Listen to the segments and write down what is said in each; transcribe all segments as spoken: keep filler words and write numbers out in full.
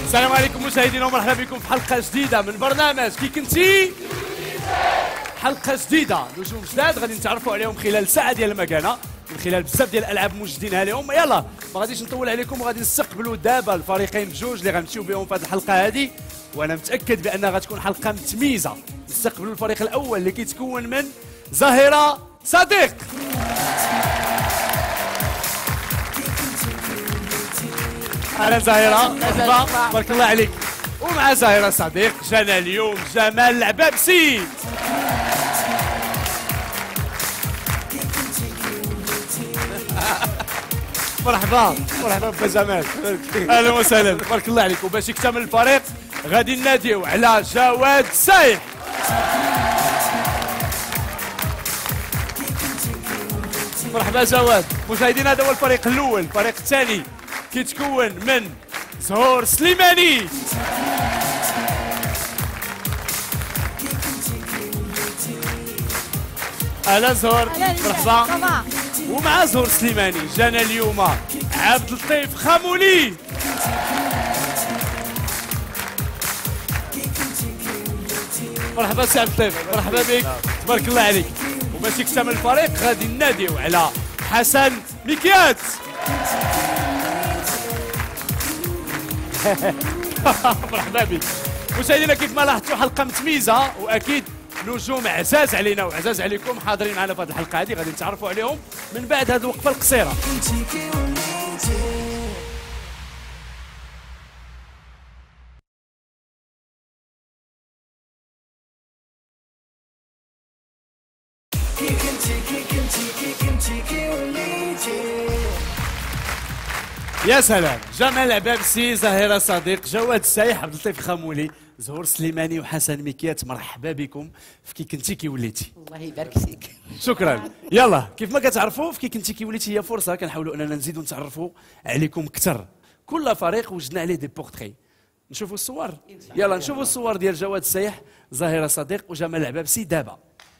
السلام عليكم مشاهدينا ومرحبا بكم في حلقه جديده من برنامج كي كنتي. حلقه جديده، نجوم جداد غادي نتعرفوا عليهم خلال ساعه ديال المكانه من خلال بزاف ديال الالعاب موجدينها لهم. يلا ما غاديش نطول عليكم وغادي نستقبلوا دابا الفريقين بجوج اللي غنمشيو بهم في هذه الحلقه هذه، وانا متاكد بانها غتكون حلقه متميزه. نستقبلوا الفريق الاول اللي كيتكون من زهيرة صديق. اهلا زهيرة، مرحبا، بارك الله عليك. ومع زهيرة صديق جانا اليوم جمال العبابسي. مرحبا مرحبا بجمال، اهلا وسهلا، بارك الله عليك. وباش يكتمل الفريق غادي نناديو على جواد سايح. مرحبا جواد. مشاهدينا هذا هو الفريق الاول. الفريق الثاني كيتكون من زهور سليماني. اهلا زهور، مرحبا. ومع زهور سليماني جانا اليوم عبد اللطيف خامولي. مرحبا سي عبد اللطيف، مرحبا بك، تبارك الله عليك. وباش يكتمل الفريق غادي نناديو على حسن مكيات. مرحبا بك. مشاهدينا كيف ما لاحظتوا حلقه متميزه، واكيد نجوم عزاز علينا وعزاز عليكم حاضرين معنا في هذه الحلقه هذه، غادي نتعرفوا عليهم من بعد هذه الوقفه القصيره. يا سلام، جمال العبابسي، زهيرة صديق، جواد سايح، عبد اللطيف خامولي، زهور سليماني وحسن مكيات، مرحبا بكم في كي كنتي كي وليتي. الله يبارك فيك. شكرا. يلا كيف ما كتعرفوا في كي كنتي كي وليتي هي فرصه كنحاولوا اننا نزيدوا نتعرفوا عليكم اكثر. كل فريق وجدنا عليه دي بورتري. نشوفوا الصور؟ يلا نشوفوا الصور ديال جواد سايح، زهيرة صديق وجمال العبابسي دابا.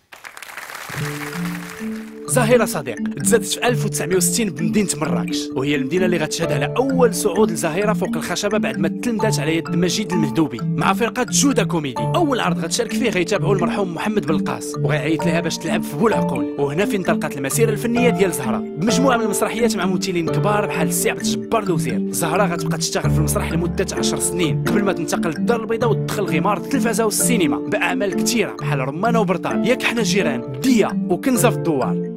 زهيرة صديق تزادت في ألف وتسعمائة وستين بمدينة مراكش، وهي المدينة اللي غتشهد على أول صعود لزهيرة فوق الخشبة بعد ما تلمذات على يد مجيد المهدوبي مع فرقة جودة كوميدي. أول عرض غتشارك فيه غيتابعوا المرحوم محمد بالقاس، وغيعيط لها باش تلعب في بولعقول. وهنا فين انطلقت المسيرة الفنية ديال زهرة بمجموعة من المسرحيات مع ممثلين كبار بحال السي عبد الجبار الوزير. زهرة غتبقى تشتغل في المسرح لمدة عشر سنين قبل ما تنتقل للدار البيضاء وتدخل غمار التلفزة والسينما بأعمال كثيرة بحال رمانة وبرطان، ياك حنا جيران، دية وكنزة في الدوار.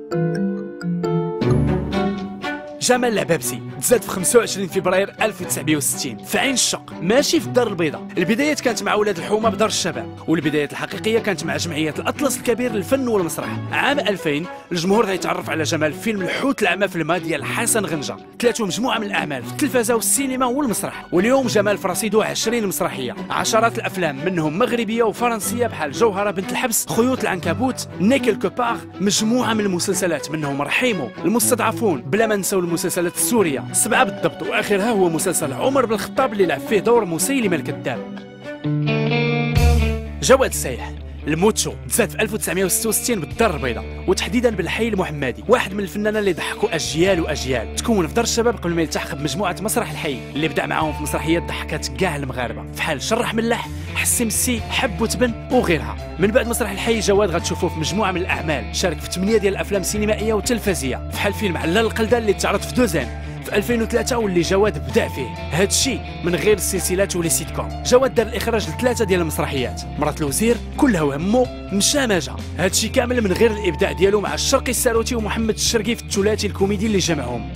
جمال العبابسي تزاد في خمسة وعشرين فبراير ألف وتسعمائة وستين في عين الشق، ماشي في الدار البيضاء. البدايات كانت مع ولاد الحومه بدار الشباب، والبدايات الحقيقيه كانت مع جمعيه الاطلس الكبير للفن والمسرح. عام ألفين الجمهور غيتعرف على جمال فيلم الحوت الأعمى في الماء ديال حسن غنجه، ثلاثه مجموعه من الاعمال في التلفزه والسينما والمسرح. واليوم جمال في رصيده عشرين مسرحيه، عشرات الافلام منهم مغربيه وفرنسيه بحال جوهره بنت الحبس، خيوط العنكبوت، نيكل كوبار، مجموعه من المسلسلات منهم رحيمو، المستضعفون، بلا ما نساو المسلسلات السوريه سبعه بالضبط، واخرها هو مسلسل عمر بن الخطاب اللي لعب فيه دور مسيلمه الكذاب. جواد سايح الموتشو تزاد في ألف وتسعمائة وستة وستين بالدار البيضاء، وتحديدا بالحي المحمدي، واحد من الفنانين اللي ضحكوا اجيال واجيال. تكون في دار الشباب قبل ما يلتحق بمجموعه مسرح الحي اللي بدا معاهم في مسرحيات ضحكات كاع المغاربه بحال شرح ملاح، حسي مسي، حب وتبن وغيرها. من بعد مسرح الحي جواد غتشوفوه في مجموعه من الاعمال، شارك في ثمانيه ديال الافلام سينمائيه وتلفزيه بحال فيلم علال القلدان اللي تعرض في دوزان في ألفين وثلاثة واللي جواد بدا فيه. هذا الشيء من غير السلسلات ولا سيت كوم. جواد دار الاخراج لثلاثه ديال المسرحيات، مرات الوزير، كلها وهمه، مشامجه. هذا الشيء كامل من غير الابداع ديالو مع الشرقي الساروتي ومحمد الشرقي في الثلاثي الكوميدي اللي جمعهم.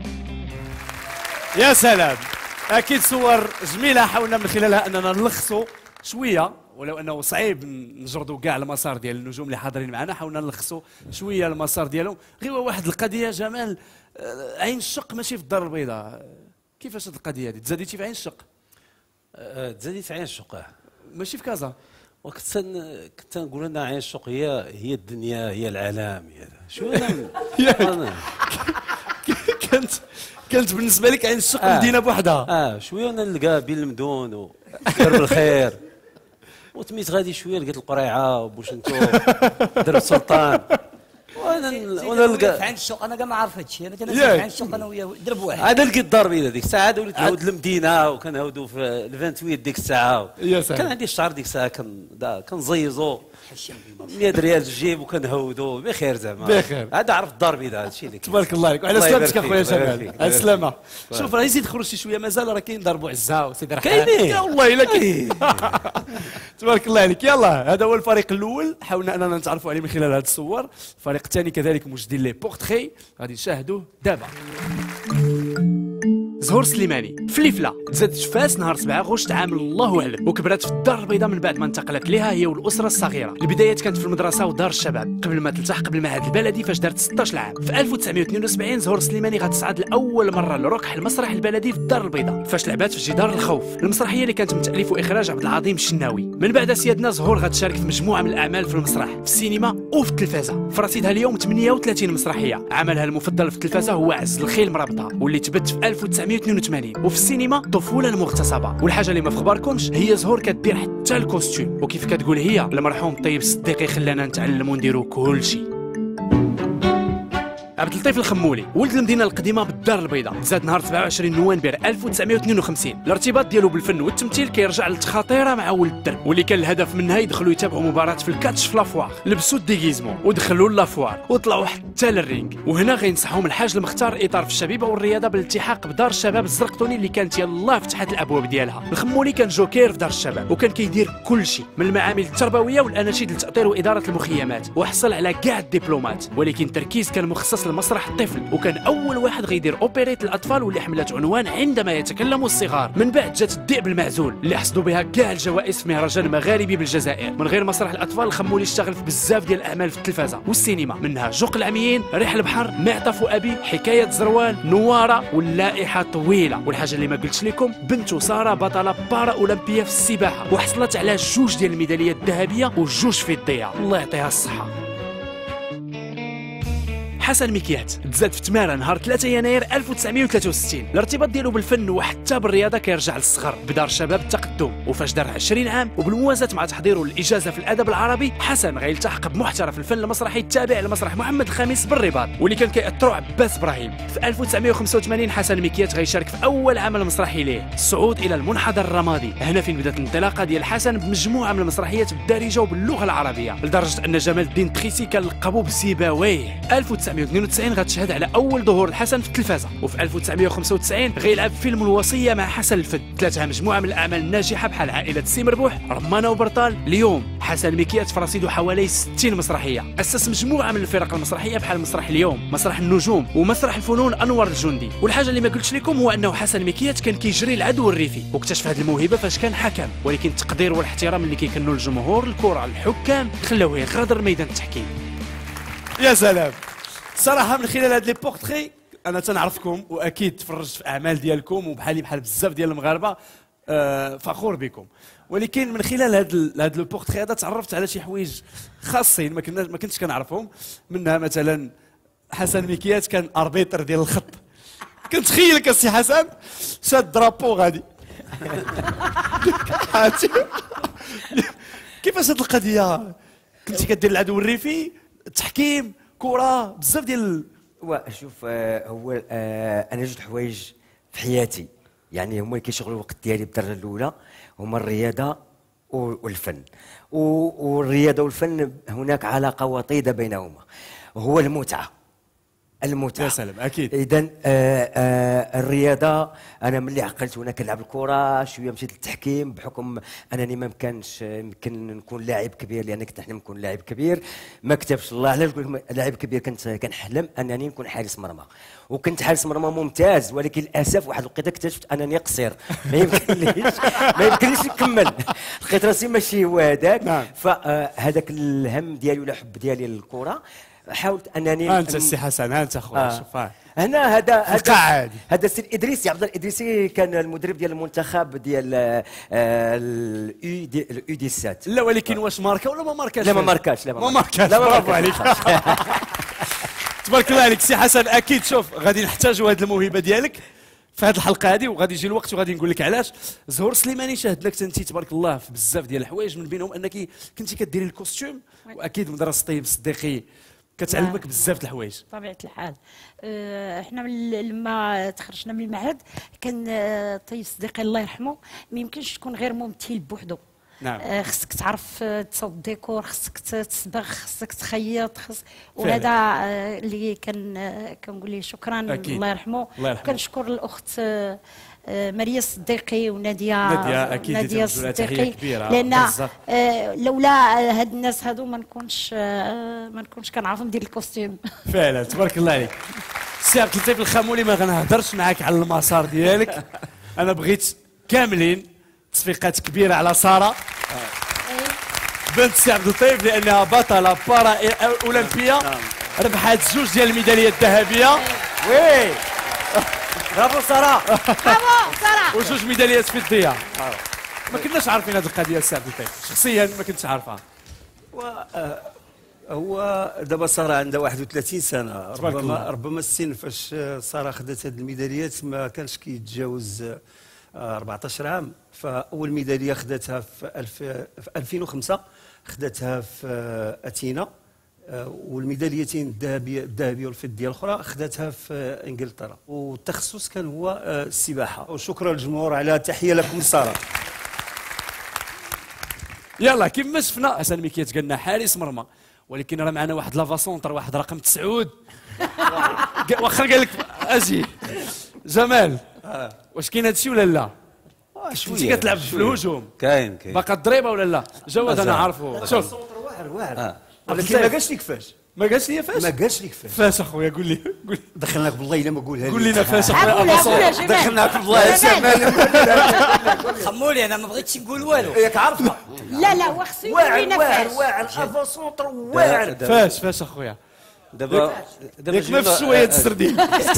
يا سلام، اكيد صور جميله حاولنا من خلالها اننا نلخصوا شويه، ولو انه صعيب نجردوا كاع المسار ديال النجوم اللي حاضرين معنا، حاولنا نلخصوا شويه المسار ديالهم. غير واحد القضيه جمال، عين الشق ماشي في الدار البيضاء، كيفاش هذه القضيه هذه؟ تزاديتي في عين الشق؟ أه تزاديت في عين الشق ماشي في كازا. وكنت كنت نقول لنا عين الشق هي هي الدنيا، هي العالم، هي شو انا كانت كانت بالنسبه لك عين الشق آه مدينه بوحدها. اه شويه انا نلقى بين المدن ودرب الخير، وتميت غادي شويه لقيت القريعه وبوشنتو درب السلطان، وانا وانا نلقى عند السوق انا كاع ما عارف هادشي انا كنزيد عند السوق انا وياه درب واحد هذا لقيت الضربه هذيك الساعه هذا وليت نعاود المدينه وكنعاودوا في الفانتويت ديك الساعه يا سلام. كان عندي الشهر ديك الساعه كان كنزيزو مية ريال الجيب وكنهودوا بخير زعما بخير. هذا عرف الضرب هذا هادشي اللي كاين. تبارك الله عليك وعلى الله سلامتك يبارك اخويا فيك، الله جمال يبارك على فيك. السلامه. شوف راه يزيد يخرج شي شويه مازال راه كاين ضربوا عزه وسيدي رحمه كاينين. يا والله الا كاين. تبارك الله عليك. يلا هذا هو الفريق الاول حاولنا اننا نتعرفوا عليه من خلال هذه الصور. الفريق الثاني كذلك موجودين لي بورتري غادي نشاهدوه دابا. زهور سليماني فليفله تزادت في فاس نهار سبعة غشت عام الله اعلم وكبرت في الدار البيضاء من بعد ما انتقلت لها هي والاسره الصغيره. البدايات كانت في المدرسه ودار الشباب قبل ما تلتحق بالمعهد البلدي فاش دارت ستة عشر عام. في ألف وتسعمائة واثنين وسبعين زهور سليماني غتصعد لاول مره لركح المسرح البلدي في الدار البيضاء فاش لعبات في جدار الخوف المسرحيه اللي كانت من تاليف واخراج عبد العظيم الشناوي. من بعد سيادنا زهور غتشارك في مجموعه من الاعمال في المسرح في السينما وفي التلفازه. في رصيدها اليوم ثمانية وثلاثين مسرحيه. عملها المفضل في التلفازه هو عز الخيل مرابطه واللي تبت في ألف وتسعمائة واثنين وثمانين. وفي السينما طفوله المغتصبه. والحاجه اللي ما في خباركمش هي زهور كدير حتى الكوستيم وكيف كتقول هي المرحوم طيب الصديقي خلانا نتعلموا ونديروا كل شيء. عبد اللطيف الخمولي ولد المدينه القديمه بالدار البيضاء زاد نهار سبعة وعشرين نوفمبر ألف وتسعمائة واثنين وخمسين. الارتباط ديالو بالفن والتمثيل كيرجع للتخاطيره مع ولد الدرب واللي كان الهدف منها يدخلوا يتابعوا مباراه في الكاتش في لافوار. لبسوا الديغيزمون ودخلوا لافوار وطلعوا حتى للرينغ وهنا غينصحهم الحاج المختار اطار في الشبيبه والرياضه بالالتحاق بدار الشباب الزرقطوني اللي كانت يلاه فتحت الابواب ديالها. الخمولي كان جوكير في دار الشباب وكان كيدير كل شيء من المعامل التربويه والاناشيد للتاطير واداره المخيمات وحصل على كاع الدبلومات ولكن التركيز كان مخصص لمسرح الطفل وكان اول واحد غيدير اوبريت الاطفال واللي حملت عنوان عندما يتكلم الصغار. من بعد جات الذئب المعزول اللي حصدوا بها كاع الجوائز في مهرجان مغاربي بالجزائر. من غير مسرح الاطفال الخمولي اشتغل في بزاف ديال الاعمال في التلفازه والسينما منها جوق العميين ريح البحر معطف ابي حكايه زروان نواره واللائحه طويله. والحاجه اللي ما قلتش لكم بنته ساره بطله بارا اولمبيه في السباحه وحصلت على جوج ديال الميداليات الذهبيه وجوج فضيه الله يعطيها الصحه. حسن مكيات تزاد في تماره نهار ثلاثة يناير ألف وتسعمائة وثلاثة وستين. الارتباط ديالو بالفن وحتى بالرياضه كيرجع للصغر بدار شباب التقدم وفاش دار عشرين عام وبالموازاه مع تحضيره للاجازه في الادب العربي حسن غيلتحق بمحترف الفن المسرحي التابع لمسرح محمد الخامس بالرباط واللي كان كيأثروا عباس ابراهيم. في ألف وتسعمائة وخمسة وثمانين حسن مكيات غيشارك في اول عمل مسرحي ليه الصعود الى المنحدر الرمادي. هنا فين بدات الانطلاقه ديال حسن بمجموعه من المسرحيات بالدارجه وباللغه العربيه لدرجه ان جمال الدين تخيسي كان لقبوه بسيباويه. ألف وتسعمائة واثنين وتسعين غتشهد على اول ظهور الحسن في التلفازه وفي ألف وتسعمائة وخمسة وتسعين غيلعب فيلم الوصيه مع حسن الفد. ثلاثه مجموعه من الاعمال الناجحه بحال عائله سي مربوح رمانه وبرطال. اليوم حسن مكيات في رصيده حوالي ستين مسرحيه. اسس مجموعه من الفرق المسرحيه بحال مسرح اليوم مسرح النجوم ومسرح الفنون انور الجندي. والحاجه اللي ما قلتش لكم هو انه حسن مكيات كان كيجري العدو الريفي واكتشف هذه الموهبه فاش كان حكم ولكن التقدير والاحترام اللي كيكنوا الجمهور الكره الحكام خلاوه يغادر ميدان التحكيم. يا سلام. صراحه من خلال هاد لي بورتري انا تنعرفكم واكيد تفرجت في اعمال ديالكم وبحالي بحال بزاف ديال المغاربه آه فخور بكم ولكن من خلال هاد هاد لو بورتري هذا تعرفت على شي حوايج خاصين ما كنا ما كنتش كنعرفهم. منها مثلا حسن مكيات كان اربيتر ديال الخط. كنتخيلك السي حسن شاد درابو غادي كيفاش هاد القضيه كنتي كدير العدو الريفي التحكيم كره بزاف ديال شوف آه هو آه انا جوج حوايج في حياتي يعني هما اللي كيشغلوا الوقت ديالي بالدرجه الاولى هما الرياضه والفن. والرياضه والفن هناك علاقه وطيده بينهما هو المتعه المتعه. يا سلام اكيد. اذا آه آه الرياضه انا ملي عقلت وانا كنلعب الكره شويه مشيت للتحكيم بحكم انني ما مكانش يمكن نكون لاعب كبير لان كنت نحلم نكون لاعب كبير ما كتبش الله علاش نقول لاعب كبير. كنت كنحلم انني نكون حارس مرمى وكنت حارس مرمى ممتاز ولكن للاسف واحد الوقيته اكتشفت انني قصير ما يمكنليش ما يمكنليش نكمل لقيت راسي ماشي هو هذاك. نعم. فهذاك الهم ديالي ولا الحب ديالي للكره حاولت انني انت السي حسن انت خويا آه. شوف هنا هذا هذا هذا السي الادريسي عبد الله الادريسي كان المدرب ديال المنتخب ديال الاو دي الاو سبعة. لا ولكن واش ماركا ولا ما ماركاش؟ لا ما ماركاش لا ما ماركاش. لا ما برافو عليك. تبارك الله عليك سي حسن. اكيد شوف غادي نحتاجوا هذه الموهبه ديالك في هذه الحلقه هذه وغادي يجي الوقت وغادي نقول لك علاش. زهور سليماني شاهدناك انت تبارك الله في بزاف ديال الحوايج من بينهم انك كنتي كديري الكوستيم واكيد مدرسه طيب الصديقي كتعلمك بزاف د الحوايج. بطبيعه الحال. آه، احنا من لما تخرجنا من المعهد كان آه، طي صديقي الله يرحمه ما يمكنش تكون غير ممثل بوحدو. نعم. آه، خصك تعرف آه، تصاوب الديكور، خصك تصبغ، خصك تخيط، خص وهذا آه، اللي كان آه، كنقول ليه شكرا. أكيد. الله يرحمه. الله يرحمه. كنشكر الاخت آه، آه، ماريا الصديقي وناديه نادية أكيد ناديه يتوجه لها تحية الصديقي، كبيرة. لان بزاف. آه، لولا هاد الناس هادو ما نكونش آه، ما نكونش كنعرف ندير الكوستيم. فعلا تبارك الله عليك. سي عبد اللطيف الخامولي ما غنهضرش معاك على المسار ديالك، انا بغيت كاملين تصفيقات كبيره على ساره بنت سي عبد اللطيف لانها بطله بارا اولمبيه، ربحت جوج ديال الميداليات الذهبيه. وي برافو ساره. برافو ساره. وجوج ميداليات فضيه. ما كناش عارفين هذه القضيه سي عبد اللطيف، شخصيا ما كنتش عارفها. هو دابا ساره عندها واحد وثلاثين سنه، تبارك الله. ربما ربما السن فاش ساره خدات هذه الميداليات ما كانش كيتجاوز آه، أربعطاش عام. فاول ميداليه خداتها في ألف في ألفين وخمسة، خداتها في آه، اثينا، آه، والميداليتين الذهبيه الذهبيه والفضيه الاخرى خداتها في آه، انجلترا، والتخصص كان هو آه، السباحه. وشكرا للجمهور على تحيه لكم ساره. يلا كيما شفنا حسن مي كيتقال لنا حارس مرمى، ولكن راه معنا واحد لافاسونتر، واحد رقم تسعود. واخا قال لك اجي جمال، واش كاين هادشي ولا لا؟ انت كتلعب في الهجوم، كاين كاين باقا الضريبه ولا لا؟ جواد انا عارفه. شوف واعر واعر، آه. ولكن ما قالش لي كيفاش، ما قالش لي فاش؟ ما قالش لي كيفاش. فاش اخويا قول لي قول لي دخلناك بالله الا ما قولها قول لنا فاش اخويا. قولها قولها جمال. دخلناك بالله يا جمال. خمولي انا ما بغيتش نقول والو. ياك عارفها. لا لا هو خصو واعر يورينا واعر فاش. واعر افاسونتر واعر. فاش فاش اخويا؟ دابا دابا ياك ما في شويه السردين.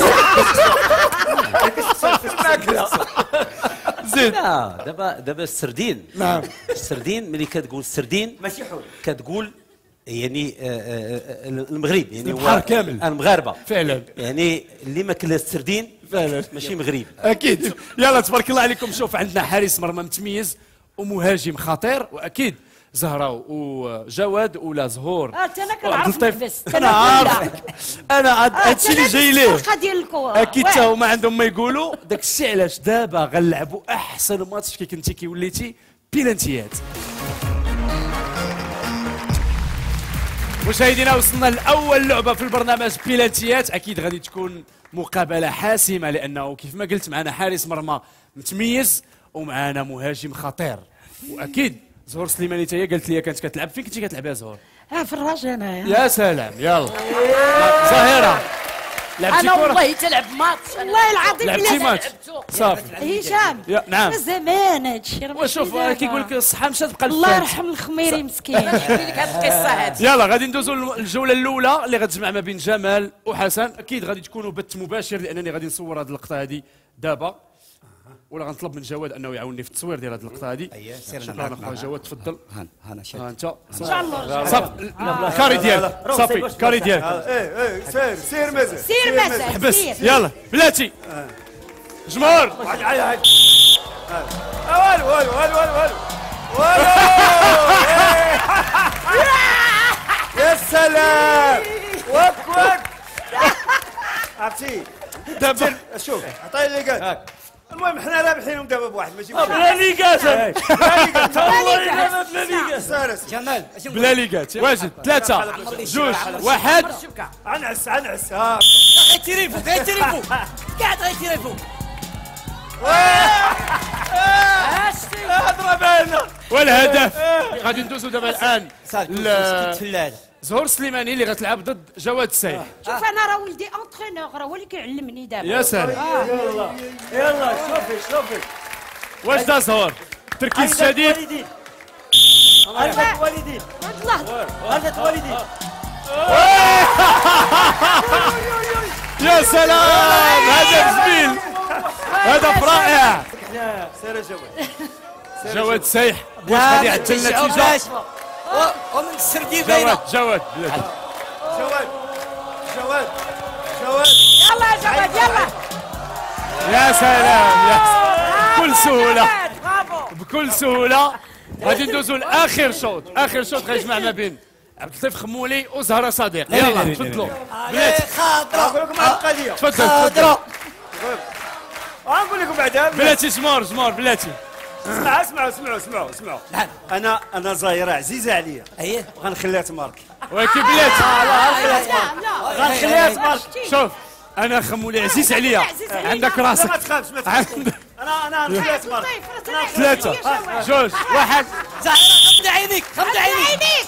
زيد. لا دابا دابا السردين، نعم. السردين ملي كتقول السردين ماشي حول. كتقول يعني آه، آه، آه، المغرب، يعني البحر كامل. المغاربه فعلا يعني اللي ما كلا السردين فعلا ماشي مغرب. اكيد. يلا تبارك الله عليكم. شوف عندنا حارس مرمى متميز ومهاجم خطير، واكيد زهره وجواد ولا زهور. اه انا وعبد كنعرف اللطيف. نحبس. انا عارف، انا عاد هادشي اللي جاي ليه. الفرقه ديال الكره اكيد حتى هما عندهم ما يقولوا. داك الشيء علاش دابا غنلعبوا احسن ماتش كي كنتي كي وليتي بيلانتيات. مشاهدينا وصلنا لاول لعبه في البرنامج بيلانتيات. اكيد غادي تكون مقابله حاسمه، لانه كيف ما قلت معنا حارس مرمى متميز ومعنا مهاجم خطير. واكيد زهور سليماني تاهي قالت لي كانت كتلعب. فين كنتي كتلعب يا زهور؟ اه في الرجاء انايا. يا سلام. يلا ظاهره لعبتي انا كره؟ والله تلعب ماتش. والله العظيم لعبتي الا ماتش صافي. هشام يا- نعم. زمان هادشي راه ماشي وشوف دابا. كيقول لك الصحه مشات بقى الله الفات. يرحم الخميري مسكين. نحكي لك هذه القصه هذه. يلا غادي ندوزو للجوله الاولى اللي غتجمع ما بين جمال وحسن. اكيد غادي تكونوا بث مباشر لانني غادي نصور هذه اللقطه هذه دابا، ولا غنطلب من جواد انه يعاوني في التصوير ديال هذه اللقطه هذه. شكرا اخويا جواد، تفضل. هان هانا شاد. ها انت ان شاء الله صافي الكاري ديالك صافي الكاري ديالك. ايه ايه سير سير مازال سير مسا حبس سير. يلا بلاتي جمهور. عاد عاد عاد والو والو والو والو والو والو. يا سلام وك وك. عرفتي دابا شوف عطيني اللي قال. المهم حنا رابحينهم دابا بواحد ماشي بلا ليكات سارس. جمال بلا ليكات. واجد ثلاثة جوج واحد. عنعس عنعس ها. غيتيريفو غيتيريفو قاعد غيتيريفو. اضرب هنا. والهدف غادي ندوزو دابا الان ل- فلاد. زهور سليماني اللي غتلعب ضد جواد السيح. شوف انا راه ولدي اونترينور، راه هو اللي كيعلمني دابا. يا سلام. يلا شوفي شوفي. واش دا زهور؟ تركيز شديد. والدين عندك والدين الله عندك والدين. يا سلام هدف جميل، هدف رائع. سير يا جواد. جواد السيح واش غادي يعدل النتيجة؟ ومن السردين باينه. جواد جواد بلاتي. جواد جواد جواد. يلا يا جواد يلا. يا سلام يا سلام. بكل سهولة برافو. بكل سهولة غادي ندوزو لاخر شوط. اخر شوط غيجمع ما بين عبد اللطيف خمولي وزهره صديق. يلا تفضلوا بلاتي خضراء. نقول لكم على القضيه. تفضل تفضل. نقول لكم بعدا بلاتي زمور زمور بلاتي. اسمعوا اسمعوا اسمعوا اسمعوا اسمعوا. نعم. انا انا زهيره عزيزه عليا. اييه. غنخليها تماركي. ولكن بلاتي غنخليها تماركي. شوف انا خمولي عزيز عليا. عندك راسك. ما تخافش ما تخافش. عندك انا انا غنخليها تماركي. ثلاثة جوج واحد. زهيرة غمض عينيك غمض عينيك.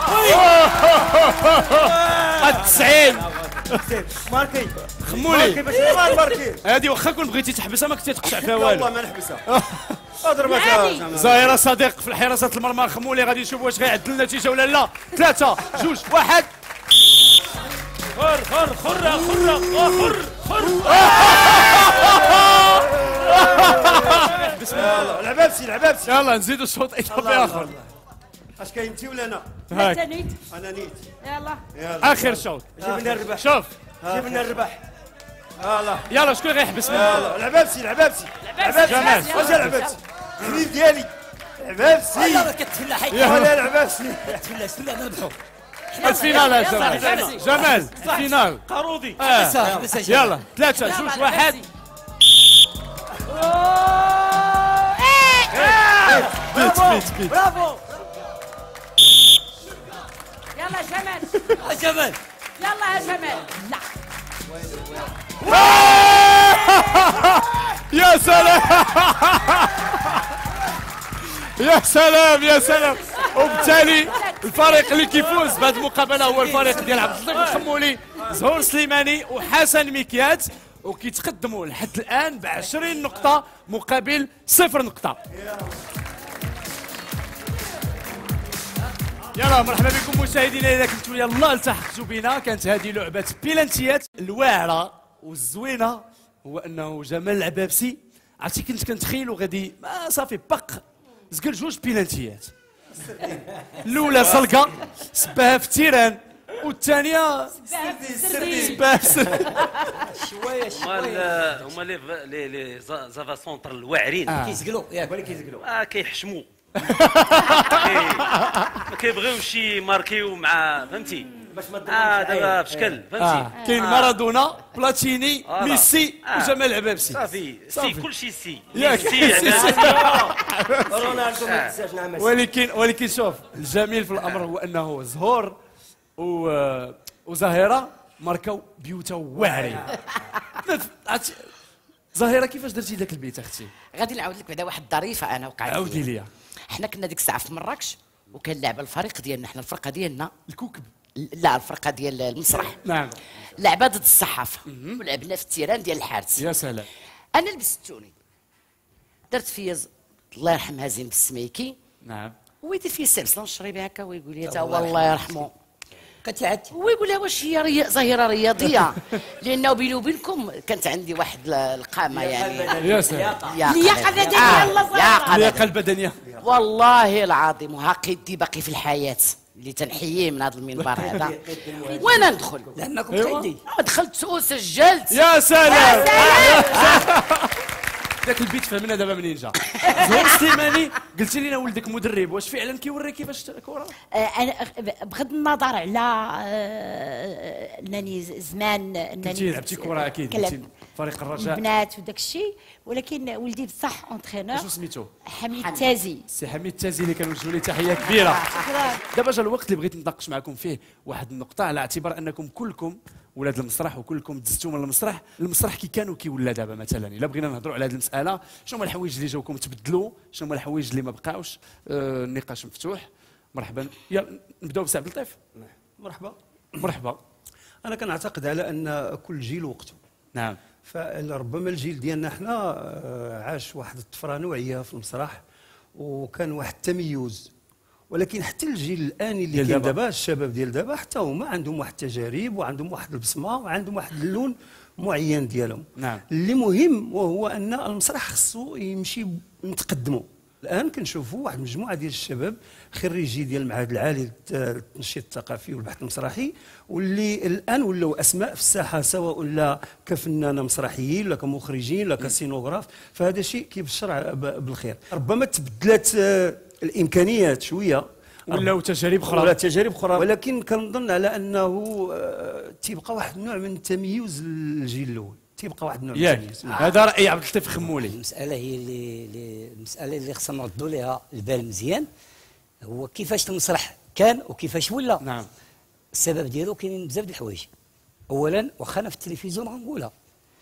قد تسعين. ماركي خمولي باش نبغى ماركي. هادي واخا كون بغيتي تحبسها ما كنتي تقشع فيها والله والو. ما نحبسها. اضربها زهيرة صديق في حراسة المرمى. خمولي غادي نشوف واش غيعدل النتيجة ولا لا. ثلاثة جوج واحد. خر خر خر خر خر خر. بسم الله. العبابسي العبابسي. يلا نزيدوا الشوط اضافي اخر. اش كاين انت ولا انا؟ هاك تاني انا نيت. يلا اخر شوط. جيب لنا الربح شوف جيب لنا الربح. يلا يلا شكون غيحبس منه؟ يلا العبابسي العبابسي. العبابسي جمال. واش العبابسي؟ الحبيب ديالي العبابسي. يلا كتفلى حيت ولا العبابسي. كتفلى استنى نذبحوا. الفينال يا جمال. جمال الفينال. قارودي. آه. يلا ثلاثة جوج واحد. بيت بيت بيت. برافو. يلا جمال يا جمال. يلا يا جمال. لا يا سلام يا سلام يا سلام. وبالتالي الفريق اللي كيفوز بهذه المقابله هو الفريق ديال عبد اللطيف الخمولي، زهور سليماني وحسن مكيات، وكيتقدموا لحد الان ب عشرين نقطه مقابل صفر نقطه. يلا مرحبا بكم مشاهدينا. اذا كنتوا يلا التحقتوا بنا، كانت هذه لعبه بيلانتيات. الواعره والزوينه هو انه جمال العبابسي عرفتي كنت كنتخيلوا غادي ما صافي بق زقل جوج بيلانتيات. الاولى سلقه سباها في التيران، والثانيه سباها في شويه هما شويه. هما لي لي لي زافا سونتر الواعرين كيسقلوا ياك. ولا كيزقلوا اه كيحشموا. ما كيبغيوش يماركيو مع فهمتي. اه دابا بشكل فهمتي. آه. كاين مارادونا بلاتيني آه. ميسي آه. وجمال العبابسي. صافي صافي. سي كلشي سي. ياك. سي رونالدو ما تنساش نعم. ولكن ولكن شوف الجميل في الامر هو انه زهور و وزهيره ماركاو بيوتا واعرين. عرفتي زهيره كيفاش درتي ذاك البيت اختي؟ غادي نعاود لك بعدا واحد الظريفه انا وقعت عاودي لي. حنا كنا ديك الساعه في مراكش، وكان لعب الفريق ديالنا حنا الفرقه ديالنا. الكوكب. لا الفرقه ديال المسرح. نعم. لعبه ضد الصحافه ولعبنا في التيران ديال الحارس. يا سلام. انا لبستوني درت فيا ز... الله يرحم هازم بالسميكي، نعم. ويدير فيا سلسله نشري هكا ويقول لي تا الله يرحمه كتعد ويقول لها واش هي ري... ظاهره رياضيه. لانه بيني وبينكم كانت عندي واحد القامه يعني يا سلام. اللياقه البدنيه آه، الله اللياقة اللياقه البدنيه. والله العظيم وها قيدي باقي في الحياه اللي تنحييه من هذا المنبر هذا. وانا ندخل لانكم أيوة. قيدي دخلت وسجلت. يا سلام. ذاك البيت فهمنا دابا منين جا. زهور سليماني قلتي لنا ولدك مدرب، واش فعلا كيوري كيفاش الكره؟ آه، انا بغض النظر على آه، انني زمان انني كنتي لعبتي كره اكيد، كلعب كنتي فريق الرجاء. البنات وداك الشيء، ولكن ولدي بصح اونترينور شنو سميتو؟ حميد تازي. سي حميد تازي اللي كنوجهوا ليه تحيه كبيره. دابا جا الوقت اللي بغيت نتناقش معكم فيه واحد النقطه، على اعتبار انكم كلكم ولاد المسرح وكلكم دزتوا من المسرح. المسرح كي كان وكي ولا دابا مثلا، الا بغينا نهضروا على هذه المساله، شنو هما الحوايج اللي جاوكم تبدلوا، شنو هما الحوايج اللي ما بقاوش؟ آه النقاش مفتوح. مرحبا. يلا نبداو بسي عبد اللطيف. مرحبا. مرحبا. انا كنعتقد على ان كل جيل وقته. نعم. فربما الجيل ديالنا احنا آه، عاش واحد الطفره نوعيه في المسرح، وكان واحد التميز. ولكن حتى الجيل الاني اللي كاين دابا، الشباب ديال دابا، حتى هما عندهم واحد التجارب وعندهم واحد البصمه وعندهم واحد اللون معين ديالهم. نعم. اللي مهم وهو ان المسرح خصو يمشي نتقدموا. الان كنشوفوا واحد المجموعه ديال الشباب خريجي ديال المعهد العالي للتنشيط الثقافي والبحث المسرحي، واللي الان ولاو اسماء في الساحه، سواء لا كفنانه مسرحيين لا كمخرجين لا كسينوغراف. فهذا شيء كيبشر بالخير. ربما تبدلت الامكانيات شويه، ولا تجارب اخرى ولا تجارب اخرى، ولكن كنظن على انه آه، تيبقى واحد النوع من التمييز للجيل الاول، تيبقى واحد النوع من ياك التمييز. هذا راي عبد اللطيف خمولي. المساله هي اللي اللي- المساله اللي خصنا نردوا لها البال مزيان، هو كيفاش المسرح كان وكيفاش ولا. نعم. السبب ديالو كاينين بزاف د الحوايج. اولا واخا انا في التلفزيون غنقولها،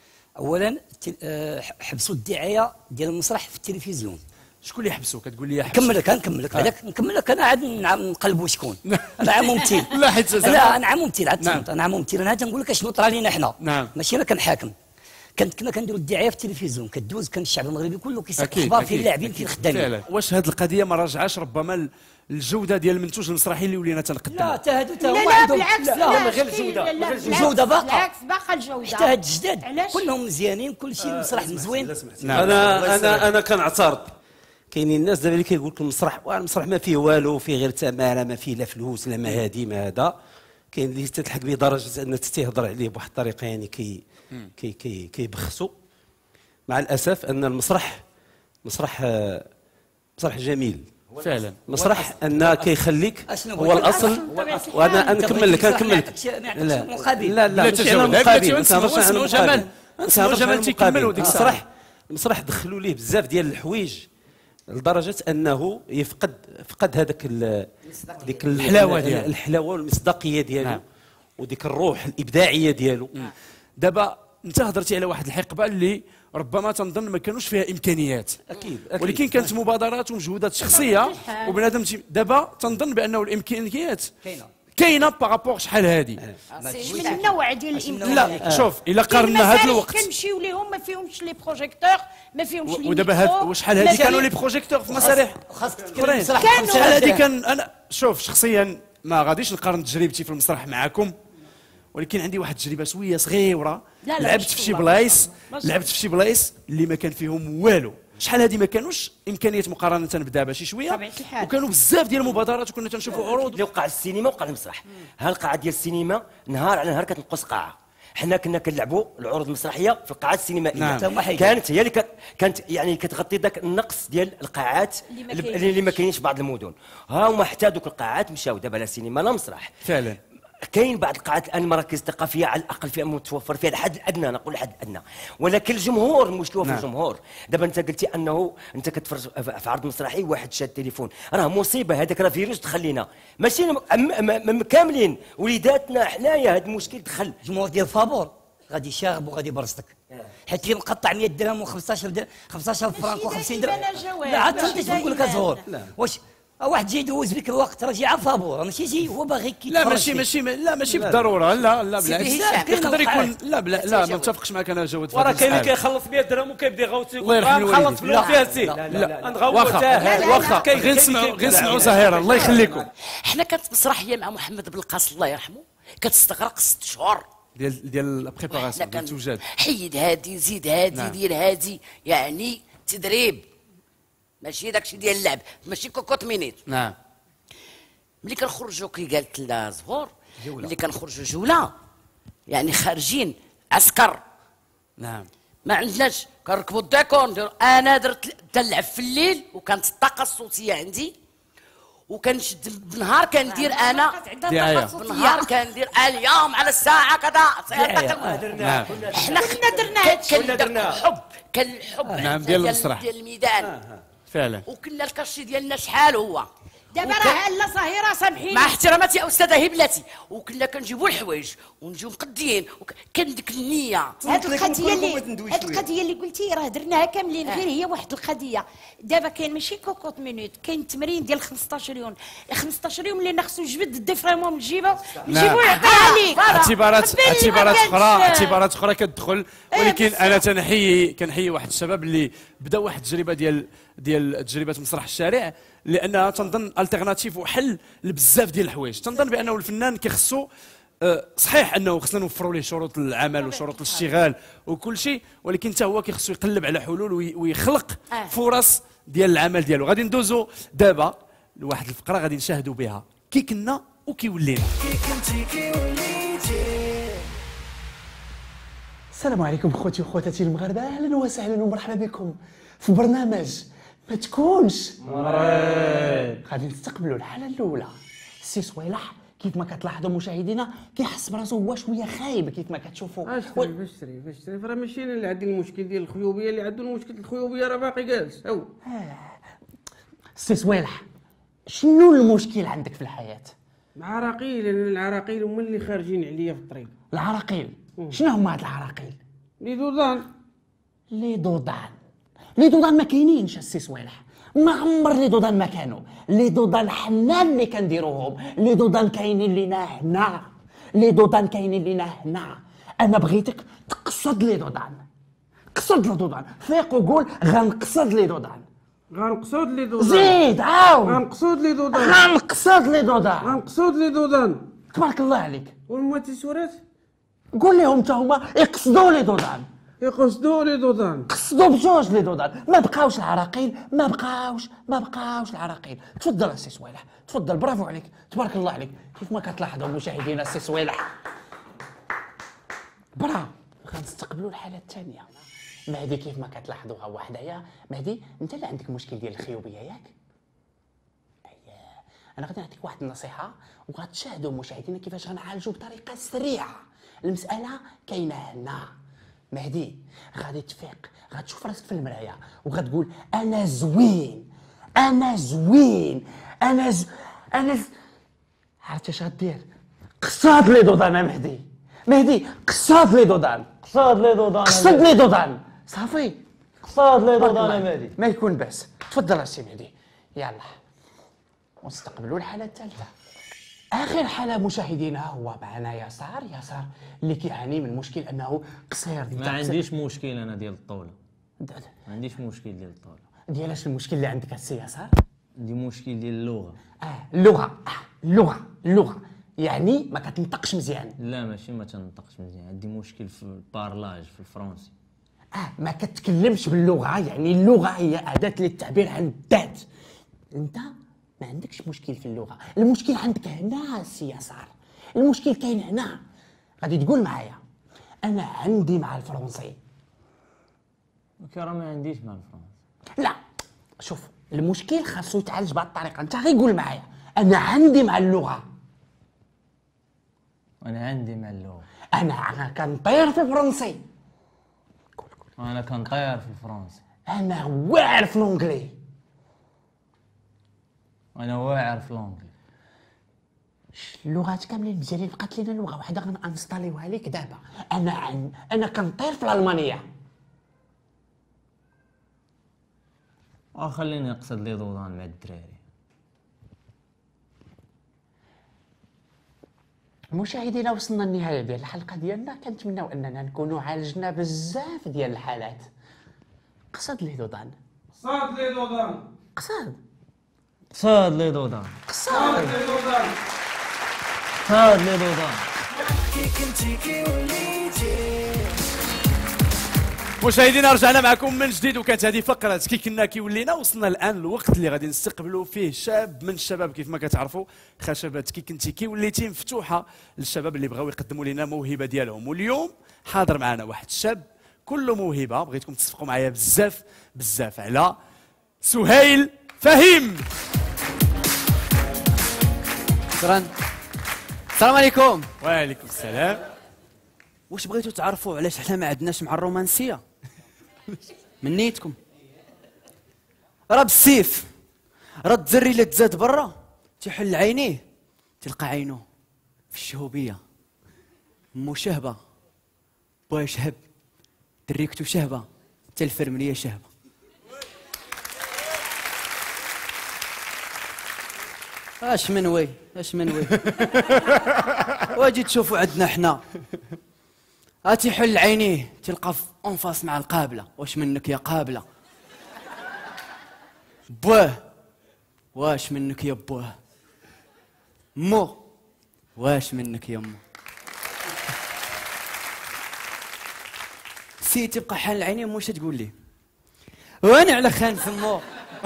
اولا التل- آه، حبسوا الدعايه ديال المسرح في التلفزيون. شكون اللي حبسو كتقول لي حبس؟ نكمل لك نكمل لك هذاك نكمل لك انا عاد نعم نقلبوا شكون. انا عام ممثل. لا حيت زعما- لا انا عام ممثل عاد نعم. تصمت، انا عام ممثل، انا عاد نقول لك اشنو طرا لينا حنا. نعم. ماشي انا كنحاكم. كانت كنا كنديروا الدعايه في التلفزيون كدوز، كان الشعب المغربي كله كيسمع اكيد اخبار فين أكيد، اللاعبين فين أكيد. الخدامين. فعلا. واش هذه القضيه ما راجعاش ربما الجوده ديال المنتوج المسرحي اللي ولينا لا تنقدموا؟ حتى هادو حتى لا هما لا عندهم بالعكس لا لا من غير شتي، الجودة، لا، من لا، غير بالعكس، الجودة باقا. بالعكس باقا الجوده. حتى هاد الجداد علاش؟ كلهم مزيانين، كل شيء المسرح مزوين. نعم. انا انا انا كنعترض. كاينين الناس دابا اللي كيقول لك المسرح واه المسرح ما فيه والو، فيه غير تماره، ما فيه لا فلوس لا مهادي ما هذا. كاين اللي تتلحق به درجه ان تيهضر عليه بواحد الطريقه يعني كي كي كي كيبخسوا. مع الاسف ان المسرح مسرح آه، مسرح جميل. فعلا. مسرح ان كيخليك أشنو هو الاصل. وانا نكمل لك نكمل لك. لا لا لا لا ماشي تجاوب. انا لا، مقابل. بلاتي، ما تهضرش ونسمعوا- على ونسمعوا المقابل. جمال. ما نسمعوا تهضرش على جمال تيكملوا المقابل. ديك الساعة. المسرح المسرح دخلوا ليه بزاف ديال الحوايج لدرجه انه يفقد فقد هذاك ال- ديك ال- الحلاوة ديالو. الحلاوه والمصداقيه ديالو نعم. وديك الروح الابداعيه ديالو. دابا انت هضرتي على واحد الحقبه اللي ربما تنظن ما كانوش فيها امكانيات، اكيد أكيد. ولكن كانت مبادرات ومجهودات شخصيه وبنادم تي- دابا تنظن بانه الامكانيات كاينه كاينه بارابور شحال هذه. من النوع ديال الامكانيات. لا شوف الا كاين قارنا هذا مسارح الوقت كنمشيو ليهم ما فيهمش لي بروجيكتور، ما فيهمش لي ودابا ميكرو، هاد وشحال ما هذه كانوا فيه- لي بروجيكتور في المسارح خاصك تتكلم اخرين. المسرح كانوا. خمسة شحال هذه آلاف. كان انا شوف شخصيا ما غاديش نقارن تجربتي في المسرح معكم، ولكن عندي واحد التجربه شويه صغيره. لا، لا، لعبت ماشي في شي والله. بلايص ماشي. لعبت في شي بلايص اللي ما كان فيهم والو. شحال هذه ما كانوش امكانيات مقارنه بدابا شي شويه، طبيعة الحال. وكانوا بزاف ديال المبادرات وكنا تنشوفوا عروض. اللي وقع السينما وقع المسرح. ها القاعه ديال السينما نهار على نهار كتنقص قاعه. حنا كنا كنلعبوا العروض المسرحيه في القاعات السينمائيه. نعم. تما حيدة. كانت هي اللي كت- كانت يعني كتغطي ذاك النقص ديال القاعات اللي ما اللي, كاينينش. اللي ما كاينينش في بعض المدن. ها هما حتى دوك القاعات مشاو دابا لا سينما لا مسرح. فعلا. كاين بعض القاعات الان مراكز ثقافيه على الاقل فيها متوفر فيها الحد الادنى، نقول الحد الادنى، ولكن الجمهور المشكل في نعم. الجمهور. دابا انت قلتي انه انت كتفرج في عرض مسرحي واحد شاد التليفون، راه مصيبه، هذاك راه فيروس دخل لينا، ماشي م- م- م- كاملين وليداتنا حنايا، هذا المشكل دخل. الجمهور ديال فابور غادي يشاغب وغادي يبرصدك، حيت اللي مقطع مية درهم و15 درهم خمسطاش فرانك و50 درهم. دايما جواب، لا عاد ماشي انت تقول لك دايما. ازهور واش واحد جاي يدوز بك الوقت راه جاي على فابور، ماشي جاي هو باغي كي لا ماشي ماشي لا ماشي بالضروره، لا لا سيدي بالعكس هشام، كاين يقدر يكون وقعات. لا بلا لا ما متفقش معك انا جواد في وراه هذه كاين اللي المسألة. كيخلص مية درهم وكيبدا يغوت الله يرحم يقول الوالدين. خلص فلوس فيها سي لا لا نغوت واخا تاه واخا غير نسمعوا غير نسمعوا زهيره الله يخليكم. حنا كانت مسرحيه مع محمد بن القاس الله يرحمه كتستغرق ست شهور. ديال ديال حنا البريباراسيون ديال كان التوجاد. حيد هادي زيد هادي نعم. دير هادي، يعني تدريب ماشي داكشي ديال اللعب، ماشي كوكوت مينيت. نعم. ملي كنخرجوا كي قالت لنا زهور ملي كنخرجوا جوله يعني خارجين عسكر نعم. ما عندناش كنركبوا الديكور نديرو. انا درت تلعب في الليل وكانت الطاقه الصوتيه عندي وكنشد بالنهار كندير انا دعاية. بالنهار كندير اليوم على الساعه كذا نعم. حنا كنا درنا هادشي كان الحب كان الحب نعم، ديال المسرح. ديال الميدان فعلا. وكنا الكرشي ديالنا شحال هو دابا وك- راه لا صهيره سامحيني. مع احتراماتي يا استاذه هبلاتي، وكنا كنجيبوا الحوايج ونجيو مقدين وك... كان ديك النيه. هاد القضيه اللي كلكم تندوي هاد شوية. القضيه اللي قلتي راه درناها كاملين، غير هي واحد القضيه. دابا كاين ماشي كوكوت مينوت، كاين تمرين ديال خمسطاش يوم، خمسطاش يوم اللي نخصو جبد الديفرامون من الجيبه نجيبو يعطيها ليك. اعتبارات باللي ما اعتبارات كانش- اخرى اعتبارات اخرى كتدخل، إيه ولكن بس- انا تنحيي كنحيي واحد الشباب اللي بدا واحد التجربه ديال ديال تجربه مسرح الشارع، لانها تنظن التيرناتيف وحل لبزاف ديال الحوايج. تنظن بانه الفنان كيخصو آه، صحيح انه خصنا نوفروا ليه شروط العمل وشروط الاشتغال وكل شيء، ولكن حتى هو كيخصو يقلب على حلول وي- ويخلق آه. فرص ديال العمل ديالو. غادي ندوزو دابا لواحد الفقره غادي نشاهدوا بها كي كنا وكي ولينا. السلام عليكم خوتي وخواتاتي المغاربه، اهلا وسهلا ومرحبا بكم في برنامج ما تكونش مريض. غادي نستقبلوا الحاله الاولى. السي صويلح كيف ما كتلاحظوا مشاهدينا كيحس براسو هو شويه خايب كيف ما كتشوفوا. اشري باش شري باش شري راه ماشي انا اللي عندي المشكل ديال الخيوبيه، اللي عنده المشكل الخيوبيه راه باقي جالس. هو السي صويلح شنو المشكل عندك في الحياه؟ العراقيل، لان العراقيل هما اللي خارجين عليا في الطريق. العراقيل شنو هما هاد العراقيل؟ لي دودان لي دودان لي دودان ما كاينينش السي صويلح، ما عمر لي دودان ما كانوا. لي دودان حنا اللي كنديروهم. لي دودان كاينين لينا هنا، لي دودان كاينين لينا هنا. انا بغيتك تقصد لي دودان، قصد لي دودان، فيق وقول غنقصد لي دودان. غنقصد لي دودان. زيد عاود. غنقصد لي دودان. غنقصد لي دودان. غنقصد لي دودان. تبارك الله عليك. والما تيسورات قول لهم حتى هما يقصدوا لي دودان. يقصدوا لي دودان. قصدوا بجوج لي دودان، ما بقاوش العراقيل، ما بقاوش ما بقاوش العراقيل. تفضل السي صويلح، تفضل، برافو عليك، تبارك الله عليك. كيف ما كتلاحظوا مشاهدينا السي صويلح برافو. غنستقبلوا الحاله الثانيه. مهدي كيف ما كتلاحظوها وحدايا. مهدي انت اللي عندك مشكل ديال الخيوبيه ياك؟ اييه. انا غادي نعطيك واحد النصيحه وغتشاهدوا مشاهدينا كيفاش غنعالجوا بطريقه سريعه. المساله كاينه هنا. مهدي غادي تفيق، غتشوف راسك في المرايه وغتقول انا زوين، انا زوين، انا ز... انا ز... عرفتي اش غدير؟ قصاد لي دودان مهدي. مهدي قصاد لي دودان، قصاد لي دودان، قصد لي دودان، صافي قصاد لي دودان مهدي. ما يكون باس. تفضل السي مهدي. يلا ونستقبلوا الحاله الثالثه. اخر حاله مشاهدينا هو معنا يسار. يسار اللي كيعاني من مشكل انه قصير. ما عنديش مشكل انا ديال الطوله، ما عنديش مشكل ديال الطوله. ديال اش المشكل اللي عندك السي يسار؟ عندي مشكل ديال اللغه. اه اللغه، اه اللغه اللغه يعني ما كتنطقش مزيان. لا ماشي ما تنطقش مزيان، عندي مشكل في البارلاج في الفرنسي. اه ما كتكلمش باللغه، يعني اللغه هي اداه للتعبير عن الذات. انت ما عندكش مشكل في اللغه، المشكل عندك هنا السي يسار. المشكل كاين هنا. غادي تقول معايا انا عندي مع الفرنسي. راه ما عنديش مع الفرنسي. لا شوف، المشكل خاصو يتعالج بهذه الطريقه. انت غير قول معايا انا عندي مع اللغه. انا عندي مع اللغه. انا انا كنطير في الفرنسي. انا كنطير في الفرنسي. انا واعر في الانجلي. انا واعر في الانجلي. اللغات كاملين مزيانين، بقات لنا لغه واحده غنانستاليوها ليك دابا. انا عن... انا كنطير في الالمانيه. اه خليني نقصد لي دودان مع الدراري. مشاهدينا وصلنا للنهايه ديال الحلقه ديالنا. كنتمناو اننا نكونوا عالجنا بزاف ديال الحالات. قصد لي دودان، قصاد لي دودان، قصاد قصاد لي دودان، قصاد لي دودان، قصاد لي دودان. مشاهدينا رجعنا معكم من جديد، وكانت هذه فقره كي كنا كي ولينا. وصلنا الان الوقت اللي غادي نستقبلوا فيه شاب من الشباب. كيف ما كتعرفوا خشبات كي كنتي كي وليتي مفتوحه للشباب اللي بغاو يقدموا لنا موهبه ديالهم. واليوم حاضر معنا واحد الشاب كله موهبه. بغيتكم تصفقوا معايا بزاف بزاف على سهيل فهيم. شكرا. السلام عليكم. وعليكم السلام. واش بغيتوا تعرفوا علاش حنا ما عندناش مع الرومانسيه؟ من نيتكم راه بالسيف. راه الدري اللي تزاد برا تيحل عينيه تلقى عينه في الشهوبيه. مو شهبه بوها شهب، دريكتو شهبه حتى الفرمليه شهبه. اش منوي اش منوي واجي تشوفوا عندنا حنا هاتي حل عينيه تلقى في انفاس مع القابله. واش منك يا قابله؟ بواه واش منك يا بواه؟ مو واش منك يا مو؟ سي تبقى حال العينين واش تقول لي؟ وانا على خان فمو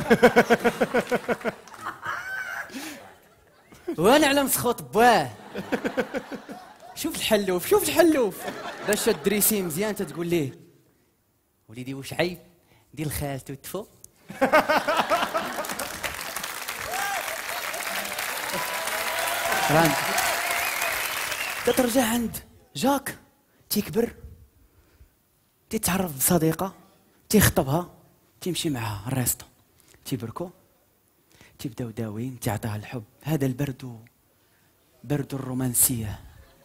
وانا على مسخوط بواه. شوف الحلوف شوف الحلوف باش تدريسي مزيان تتقول ليه وليدي واش عيب ديال خالته تفو. راند تترجع عند جاك تيكبر تيتعرف بصديقه تيخطبها تيمشي معها الريستو تيبركو تيبداو داويين تعطيها الحب. هذا البرد برد الرومانسيه.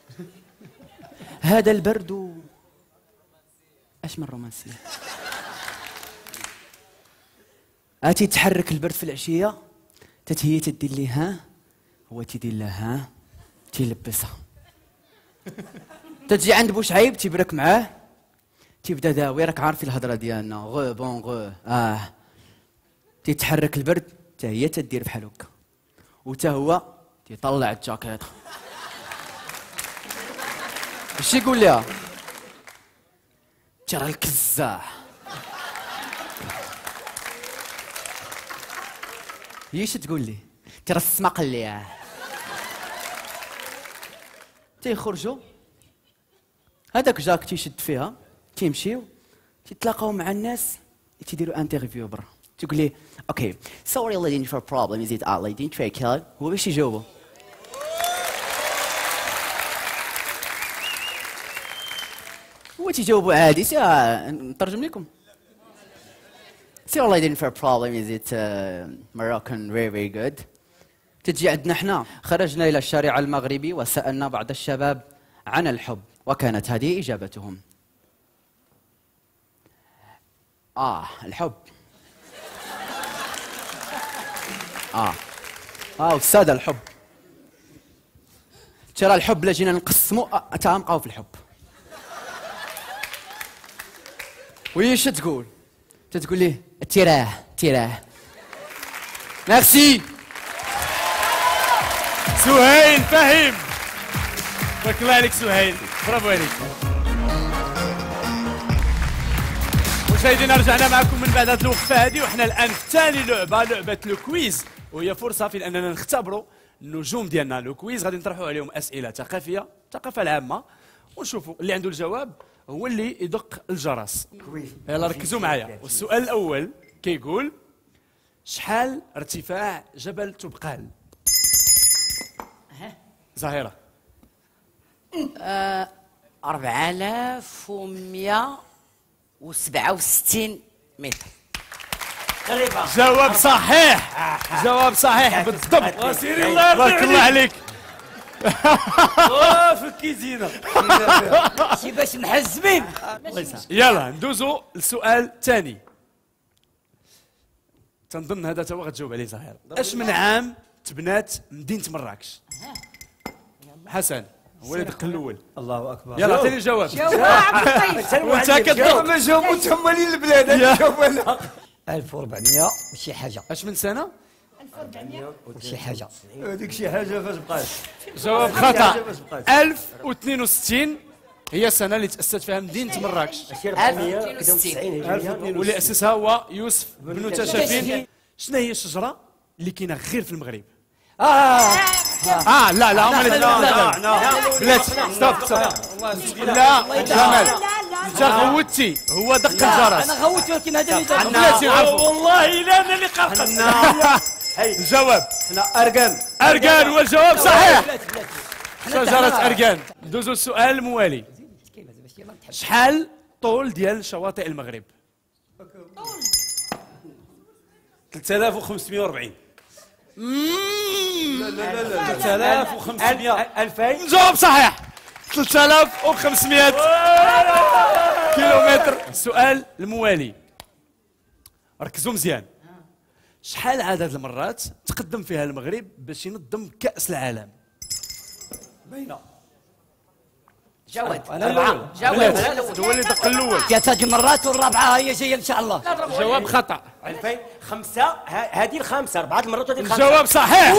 هذا البرد اش من رومانسيه. اتي تحرك البرد في العشيه تتهي تدير لي ها هو تيدير لها ها تيلبسها. تجي عند بوشعيب تيبرك معاه تيبدا داوي راك عارفي الهضره ديالنا غو بون غو اه تيتحرك البرد حتى هي تدير بحال هكا وتا هو تيطلع الجاكيطه. اش يقول لها؟ ترى الكزاح. هي اش تقول لي؟ ترى السماق اللي تيخرجوا هذاك جاك تيشد فيها تيمشيو تيتلاقاو مع الناس تيديروا انترفيو برا تقول لي اوكي سوري ليدين فور بروبلم از ات اه ليدين تريك هو باش يجاوبوا هو تيجاوبوا عادي سي نترجم لكم سوري ليدين فور بروبلم از ات ماروكان فيري فيري جود. تجي عندنا احنا خرجنا الى الشارع المغربي وسالنا بعض الشباب عن الحب وكانت هذه اجابتهم. اه الحب اه اه استاذ الحب ترى الحب لا جينا نقسموا تا نبقاو في الحب. وهي اش تقول؟ تتقول ليه تيراه تيراه. ميرسي سهيل فهيم. بارك الله عليك سهيل برافو عليك. مشاهدينا رجعنا معكم من بعد هذه الوقفه هذه وحنا الان في ثاني لعبه لعبه لو كويز وهي فرصه في اننا نختبروا النجوم ديالنا. لو كويز غادي نطرحوا عليهم اسئله ثقافيه الثقافه العامه ونشوفوا اللي عنده الجواب هو اللي يدق الجرس. يلا ركزوا معايا. والسؤال الاول كيقول شحال ارتفاع جبل تبقال؟ زهيره. أربعة آلاف ومئة وسبعة وستين متر. جواب صحيح جواب صحيح بالضبط. بارك الله عليك. فكيتينا شي باش محزمين. يلا ندوزو للسؤال الثاني. تنظن هذا تا هو غتجاوب عليه زهير. اش من عام تبنات مدينه مراكش؟ حسن هو اللي دق الاول. الله اكبر. يلا عطيني الجواب. وانت كتضرب ما جاوبوا تما لي البلاد جاوبنا. ألف وأربعمئة وشي حاجه. اش من سنه؟ ألف وأربعمئة وشي حاجه. هذيك شي حاجه فاش بقات؟ جواب خطا. ألف واثنين وستين هي السنه اللي تاسست فيها مدينه مراكش. ألف واثنين وستين واللي اسسها هو يوسف بن تاشفين. شنو هي الشجره اللي كاينه غير في المغرب؟ اه اه لا لا هم اللي لا لا بلاتي ستوب ستوب. لا جمال انت غوتي هو دق الجرس. انا غوت ولكن هذا اللي جاب. بلاتي نعرفوا والله الا انا اللي قرقنا. الجواب حنا اركان. اركان هو الجواب صحيح. شجره اركان. ندوزو السؤال الموالي. شحال طول ديال شواطئ المغرب؟ ثلاثة آلاف وخمسمئة وأربعين. لا لا لا ثلاثة آلاف وخمسمئة. ألفين. جواب صحيح. ثلاثة آلاف وخمسمئة كيلومتر. السؤال الموالي ركزوا مزيان. شحال عدد المرات تقدم فيها المغرب باش ينظم كأس العالم؟ باينه. جواد أربعة. جواد هو اللي دق الاول. ثلاث مرات والرابعه هي جايه ان شاء الله. جواب خطأ. ألفين خمسة هذه الخامسة أربعة المرات هذه الخامسة. الجواب صحيح.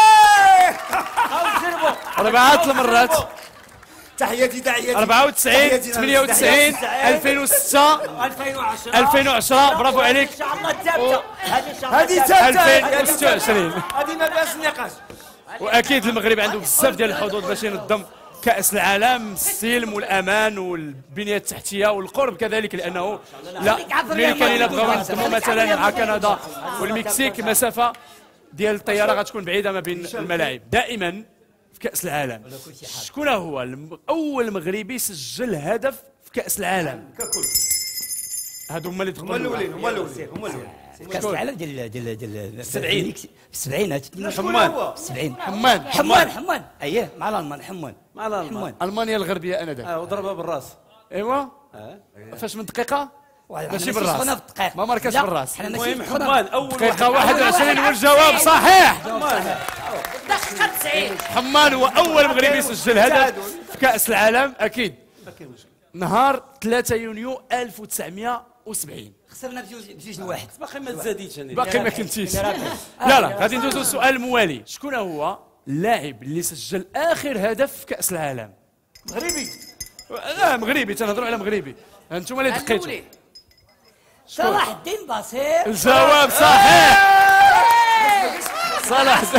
أربعة المرات. تحياتي تحياتي. أربعة وتسعين ثمانية وتسعين ألفين وستة ألفين وعشرة ألفين وعشرة برافو عليك. ان شاء الله الثابته. هذه ان شاء الله هذه ثابته. ألفين وستة وعشرين. هذه ما فيهاش نقاش. واكيد المغرب عنده بزاف ديال الحظوظ باش ينظم كأس العالم السلم والأمان والبنية التحتية والقرب كذلك، لأنه لا ملي كان يبغيو ينظموا مثلا مع كندا والمكسيك مسافة ديال الطيارة غتكون بعيدة ما بين الملاعب. دائما في كأس العالم شكون هو الم- أول مغربي سجل هدف في كأس العالم؟ هادو هما اللي هما الاولين هما الاولين هما الاولين كاس العالم ديال ديال ديال السبعين. في السبعينات حمان السبعين حمان حمان حمان اييه مع الالمان حمان مع الالمان ألمانيا الغربية أنذاك. اه وضربها بالراس. ايوا اه فاش من دقيقة؟ ماشي بالراس بالراس، في الدقائق ما ماركاش لا، بالراس. حنا ماشي المهم حمان اول دقيقة واحد واحد وعشرين والجواب صحيح. دقيقة تسعين. حمان هو أول مغربي سجل هدف في كأس العالم أكيد. نهار ثلاثة يونيو ألف وتسعمائة وسبعين. خسرنا بجوج بجوج لواحد. باقي ما تزاديتش انا. باقي ما كنتيش. يلا غادي ندوزو للسؤال الموالي. شكون هو اللاعب اللي سجل آخر هدف في كأس العالم؟ مغربي. لا مغربي، تنهضروا على مغربي. انتم اللي دقيتوا. الأولي. صلاح الدين باصير. الجواب صحيح. صلاح.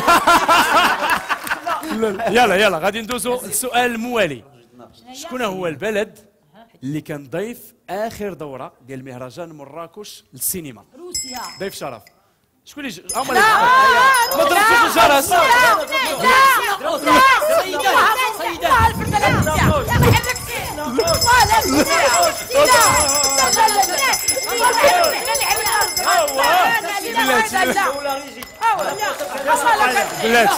يلا يلا غادي ندوزو للسؤال الموالي. شكون هو البلد اللي كان ضيف اخر دوره ديال مهرجان مراكش للسينما؟ روسيا. ضيف شرف. شكون اللي ج- هما اللي ما ضربتوش الجرس. بلاتي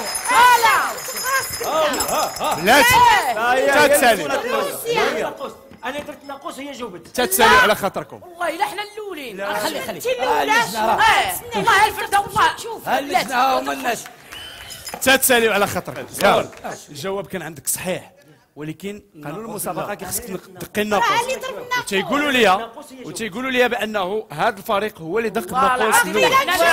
بلاتي تتسالي انا درت ناقوس هي جاوبت. تتسالي على خاطركم. والله الا حنا الاولين. خلي خلي انت الاولى. والله الفرده والله. شوف اللجنه هما الناس. تتساليو على خاطركم. يلا الجواب كان عندك صحيح، ولكن قانون المسابقه كيخصك تدقي الناقوس. وتيقولوا لي وتيقولوا لي بانه هذا الفريق هو اللي دق الناقوس الاول.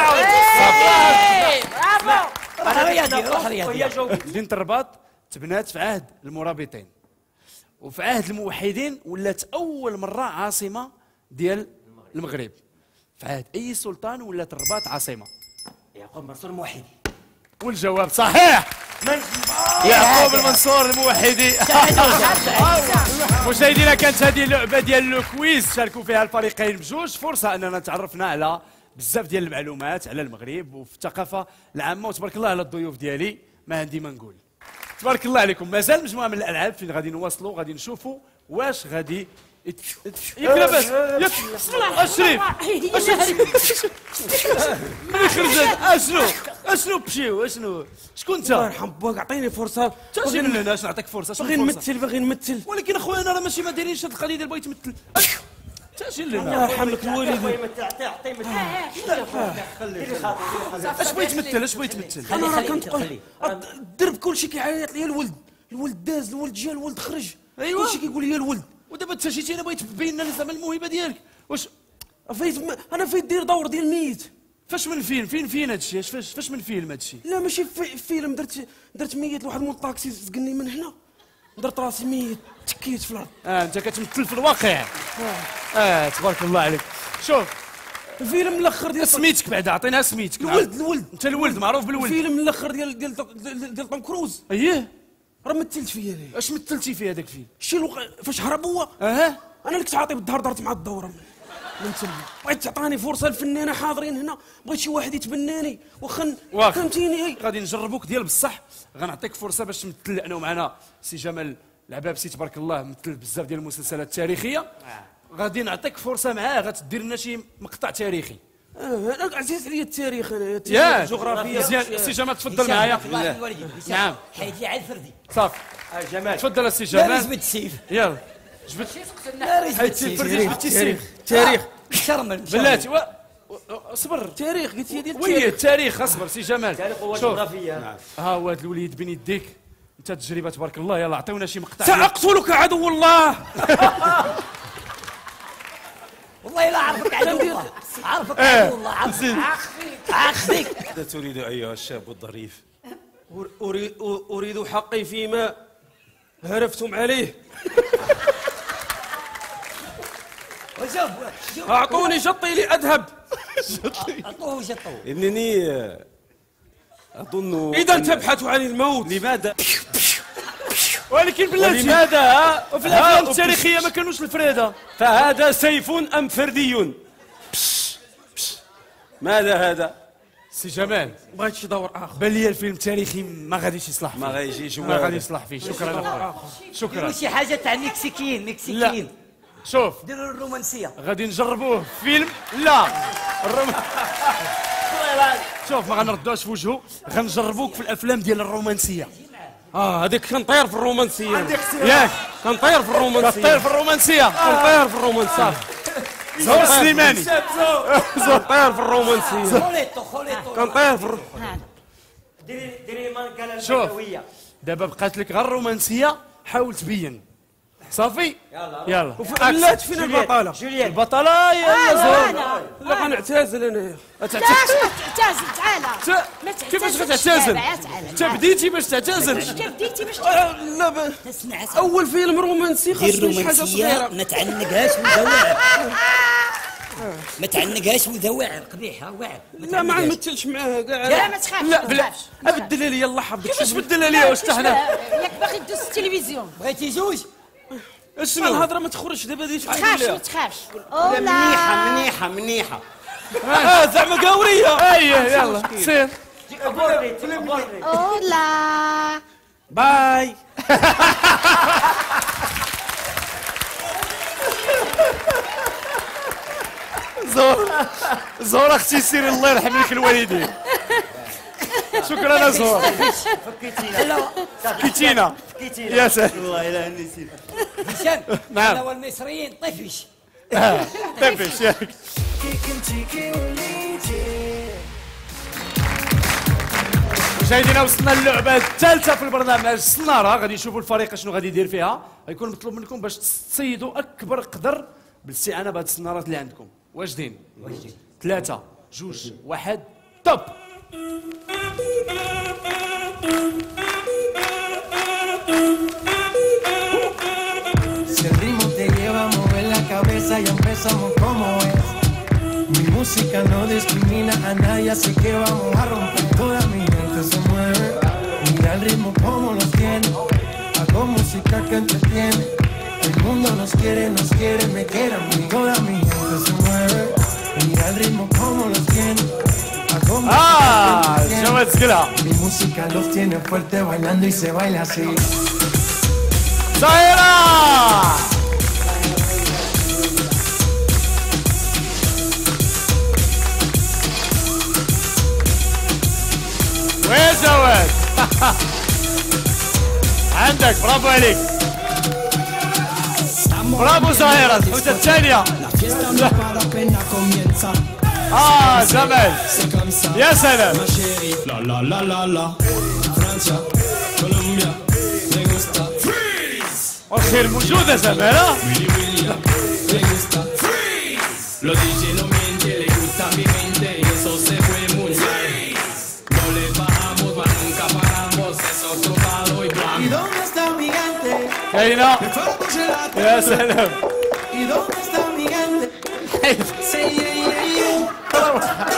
برافو. انا رياضي روح رياضي. مدينه الرباط تبنات في عهد المرابطين، وفي عهد الموحدين ولات اول مره عاصمه ديال المغرب. في عهد اي سلطان ولات الرباط عاصمه. يعقوب منصور موحدي. والجواب صحيح. يعقوب المنصور الموحدي. مشاهدينا كانت هذه اللعبه ديال لو كويز شاركوا فيها الفريقين بجوج. فرصه اننا تعرفنا على بزاف ديال المعلومات على المغرب وفي الثقافه العامه، وتبارك الله على الضيوف ديالي. ما عندي ما نقول. تبارك الله عليكم. مازال مجموعه من الالعاب فين غادي نواصلوا، غادي نشوفوا واش غادي ياك لاباس ياك الشريف ملي خرجت اشنو اشنو بشيو اشنو شكون انت؟ الله يرحم باك عطيني فرصه. باغي من اش نعطيك فرصه باغي نمثل باغي نمثل. ولكن اخويا انا راه ماشي ما دايرينش هاد القضيه ديال بغيت تمثل. تاجي لنا الله يرحم لك الوالد. اش بغيت تمثل اش بغيت تمثل؟ انا راه كنت الدرب كلشي كيعيط لي الولد الولد داز الولد جا الولد خرج. ايوا كلشي كيقول لي الولد. ودابا انت جيتي انا بغيت تبين لنا زعما الموهبه ديالك. واش فايت انا فايت دير دور ديال ميت. فاش من فين فين فين هادشي فاش فاش من فيلم هادشي؟ لا ماشي في فيلم. درت درت ميت لواحد من الطاكسي زقني من هنا درت راسي ميت تكيت في الارض. اه انت كتمثل في الواقع. اه تبارك الله عليك. شوف الفيلم الاخر ديال سميتك بعدا عطينا سميتك. الولد الولد انت الولد معروف بالولد. الفيلم الاخر ديال ديال ديال, ديال طوم كروز. اييه راه مثلت فيه انا. اش مثلتي في هذاك الفيلم؟ شي الوق... فاش هرب هو. اها انا اللي كنت عاطي بالظهر درت مع الدوره من تما. بغيت تعطاني فرصه الفنانه حاضرين هنا، بغيت شي واحد يتبناني واخا فهمتيني. غادي نجربوك ديال بصح. غنعطيك فرصه باش تمثل، لانه معنا سي جمال العبابسي تبارك الله مثل بزاف ديال المسلسلات التاريخيه. غادي نعطيك فرصه معاه غتدير لنا شي مقطع تاريخي. اه انا عزيز عليا التاريخ انا يا الجغرافيا. مزيان سي جمال تفضل معايا. نعم حيد لي على الفردي. صافي جمال تفضل السي جمال. لا جبت السيف. يلا جبت حيت الفردي جبتي السيف. تاريخ شرمل بلاتي و... اصبر تاريخ قلت لي ديال وي التاريخ. اصبر سي جمال. تاريخ هو شوف. جغرافيا. ها هو هذا الوليد بين يديك انت تجربه تبارك الله. يلا عطيونا شي مقطع. ساقتلك عدو الله. والله لا عرفك عدو الله. عرفك عدو الله. عرفك عاخذك. ماذا تريد ايها الشاب الظريف؟ اريد اريد حقي فيما هرفتم عليه. وشوف اعطوني شطي لاذهب. اعطوه شطوه. انني اظن اذا تبحث عن الموت لماذا ولكن بلاتي ولماذا وفي الافلام التاريخيه ما كانوش الفريده. فهذا سيف ام فردي؟ بش بش. ماذا هذا؟ سي جمال بغيت شي دور اخر. بان لي الفيلم التاريخي ما غاديش يصلح فيه. ما غايجيش ما غادي يصلح فيه. شكرا اخويا شكرا. شي حاجه تاع المكسيكيين مكسيكيين. شوف ديروا الرومانسيه. غادي نجربوه في فيلم لا الروم... شوف ما غنردوش في وجهه، غنجربوك في الافلام ديال الرومانسيه. اه هذيك كنطير في الرومانسيه ياك كنطير في الرومانسيه كطير في الرومانسيه كنطير في الرومانسيه زهور السليماني كنطير في الرومانسيه خوليتو خوليتو كنطير في ديري ديري مانكالا شوف البدويه. دابا بقات لك غير الرومانسيه، حاول تبين صافي. يلا يلا ولات فين البطاله؟ جوليان البطله يا زهور. لا غنعتزل انايا. لاش تعتزل تعالى ما تعتزلش كيفاش غتعتزل؟ دابا، تعالى. انت بديتي باش تعتزل. كيف بديتي باش لا ب... اسمع اول فيلم رومانسي دير خاصو شي حاجه رومانسيه صغيره. ما تعنقهاش وذواعر. ما تعنقهاش وذواعر قبيحه واعر. لا ما نمثلش معاها كاع. لا ما تخافش لا ما بلا تخافش. ابدل لي الله حفظك. كيفاش بدلها ليا واش حنا ياك باغي دوز التلفزيون. بغيتي زوج شنو الهضره ما تخرجش دابا ديك ما تخافش ما تخافش. منيحه منيحه منيحه. اه زعما قاوريه. اييه يلا سير. اولا باي. زهور زهور اختي سيري الله يرحم لك الوالدين. شكرا يا زهور فكيتينا فكيتينا يا سلام. والله الا نسيت. هشام نعم. انا والمصريين طفش. طفش ياك. مشاهدينا وصلنا للعبه الثالثه في البرنامج السناره. غادي نشوفوا الفريق شنو غادي يدير فيها. غيكون مطلوب منكم باش تصيدوا اكبر قدر بالاستعانه بهذه السنارات اللي عندكم. واجدين؟ واجدين. ثلاثه جوج واحد توب. Si el ritmo te lleva a mover la cabeza y empezamos como es. Mi música no discrimina a nadie, así que vamos a romper. Toda mi gente se mueve. Mira el ritmo como los tiene. Hago música que entretiene. El mundo nos quiere, nos quiere, me quiere a mí. Toda mi gente se mueve. Mira el ritmo como los tiene. Hago música Ah, que entretiene. جواد سكلا. Mi música los tiene fuerte bailando y se baila así. زهيرة. وين جواد؟ عندك برافو عليك. برافو زهيرة الحوتة الثانية. اه جمال يا سلام. La la la la la. Francia, Colombia, me gusta. Freeze. والخير موجودة زمالة. Willy William, me gusta. Freeze. Los D J no mienten, le gusta mi mente y eso se fue muy bien. No le bajamos, mas nunca paramos, es otro palo y blanco. ¿Y dónde está mi gente? كاينة. Me fue a Buchelate. يا سلام. ¿Y dónde está mi gente? Say yeah yeah yeah.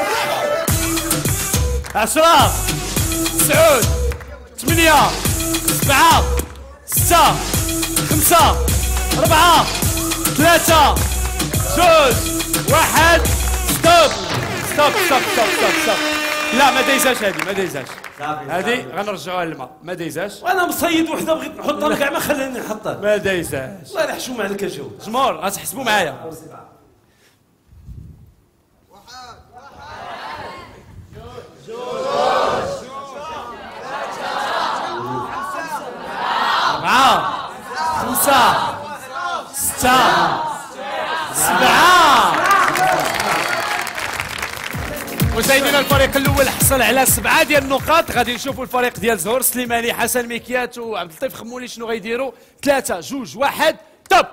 عشرة تسعود ثمانية سبعة ستة خمسة أربعة ثلاثة جوج واحد ستوب ستوب ستوب ستوب ستوب ستوب. لا ما دايزاش هذه ما دايزاش هذه غنرجعوها للماء ما دايزاش. وانا مصيد وحده بغيت نحطها كاع ما خلاني نحطها. ما دايزاش. الله يحشوم عليك الجو. جمهور غتحسبوا معايا. أربعة خمسة ستة سبعة. مشاهدينا الفريق الأول حصل على سبعة ديال النقاط. غادي نشوفوا الفريق ديال زهور سليماني حسن مكيات وعبد اللطيف خمولي شنو غيديروا. ثلاثة جوج واحد توب.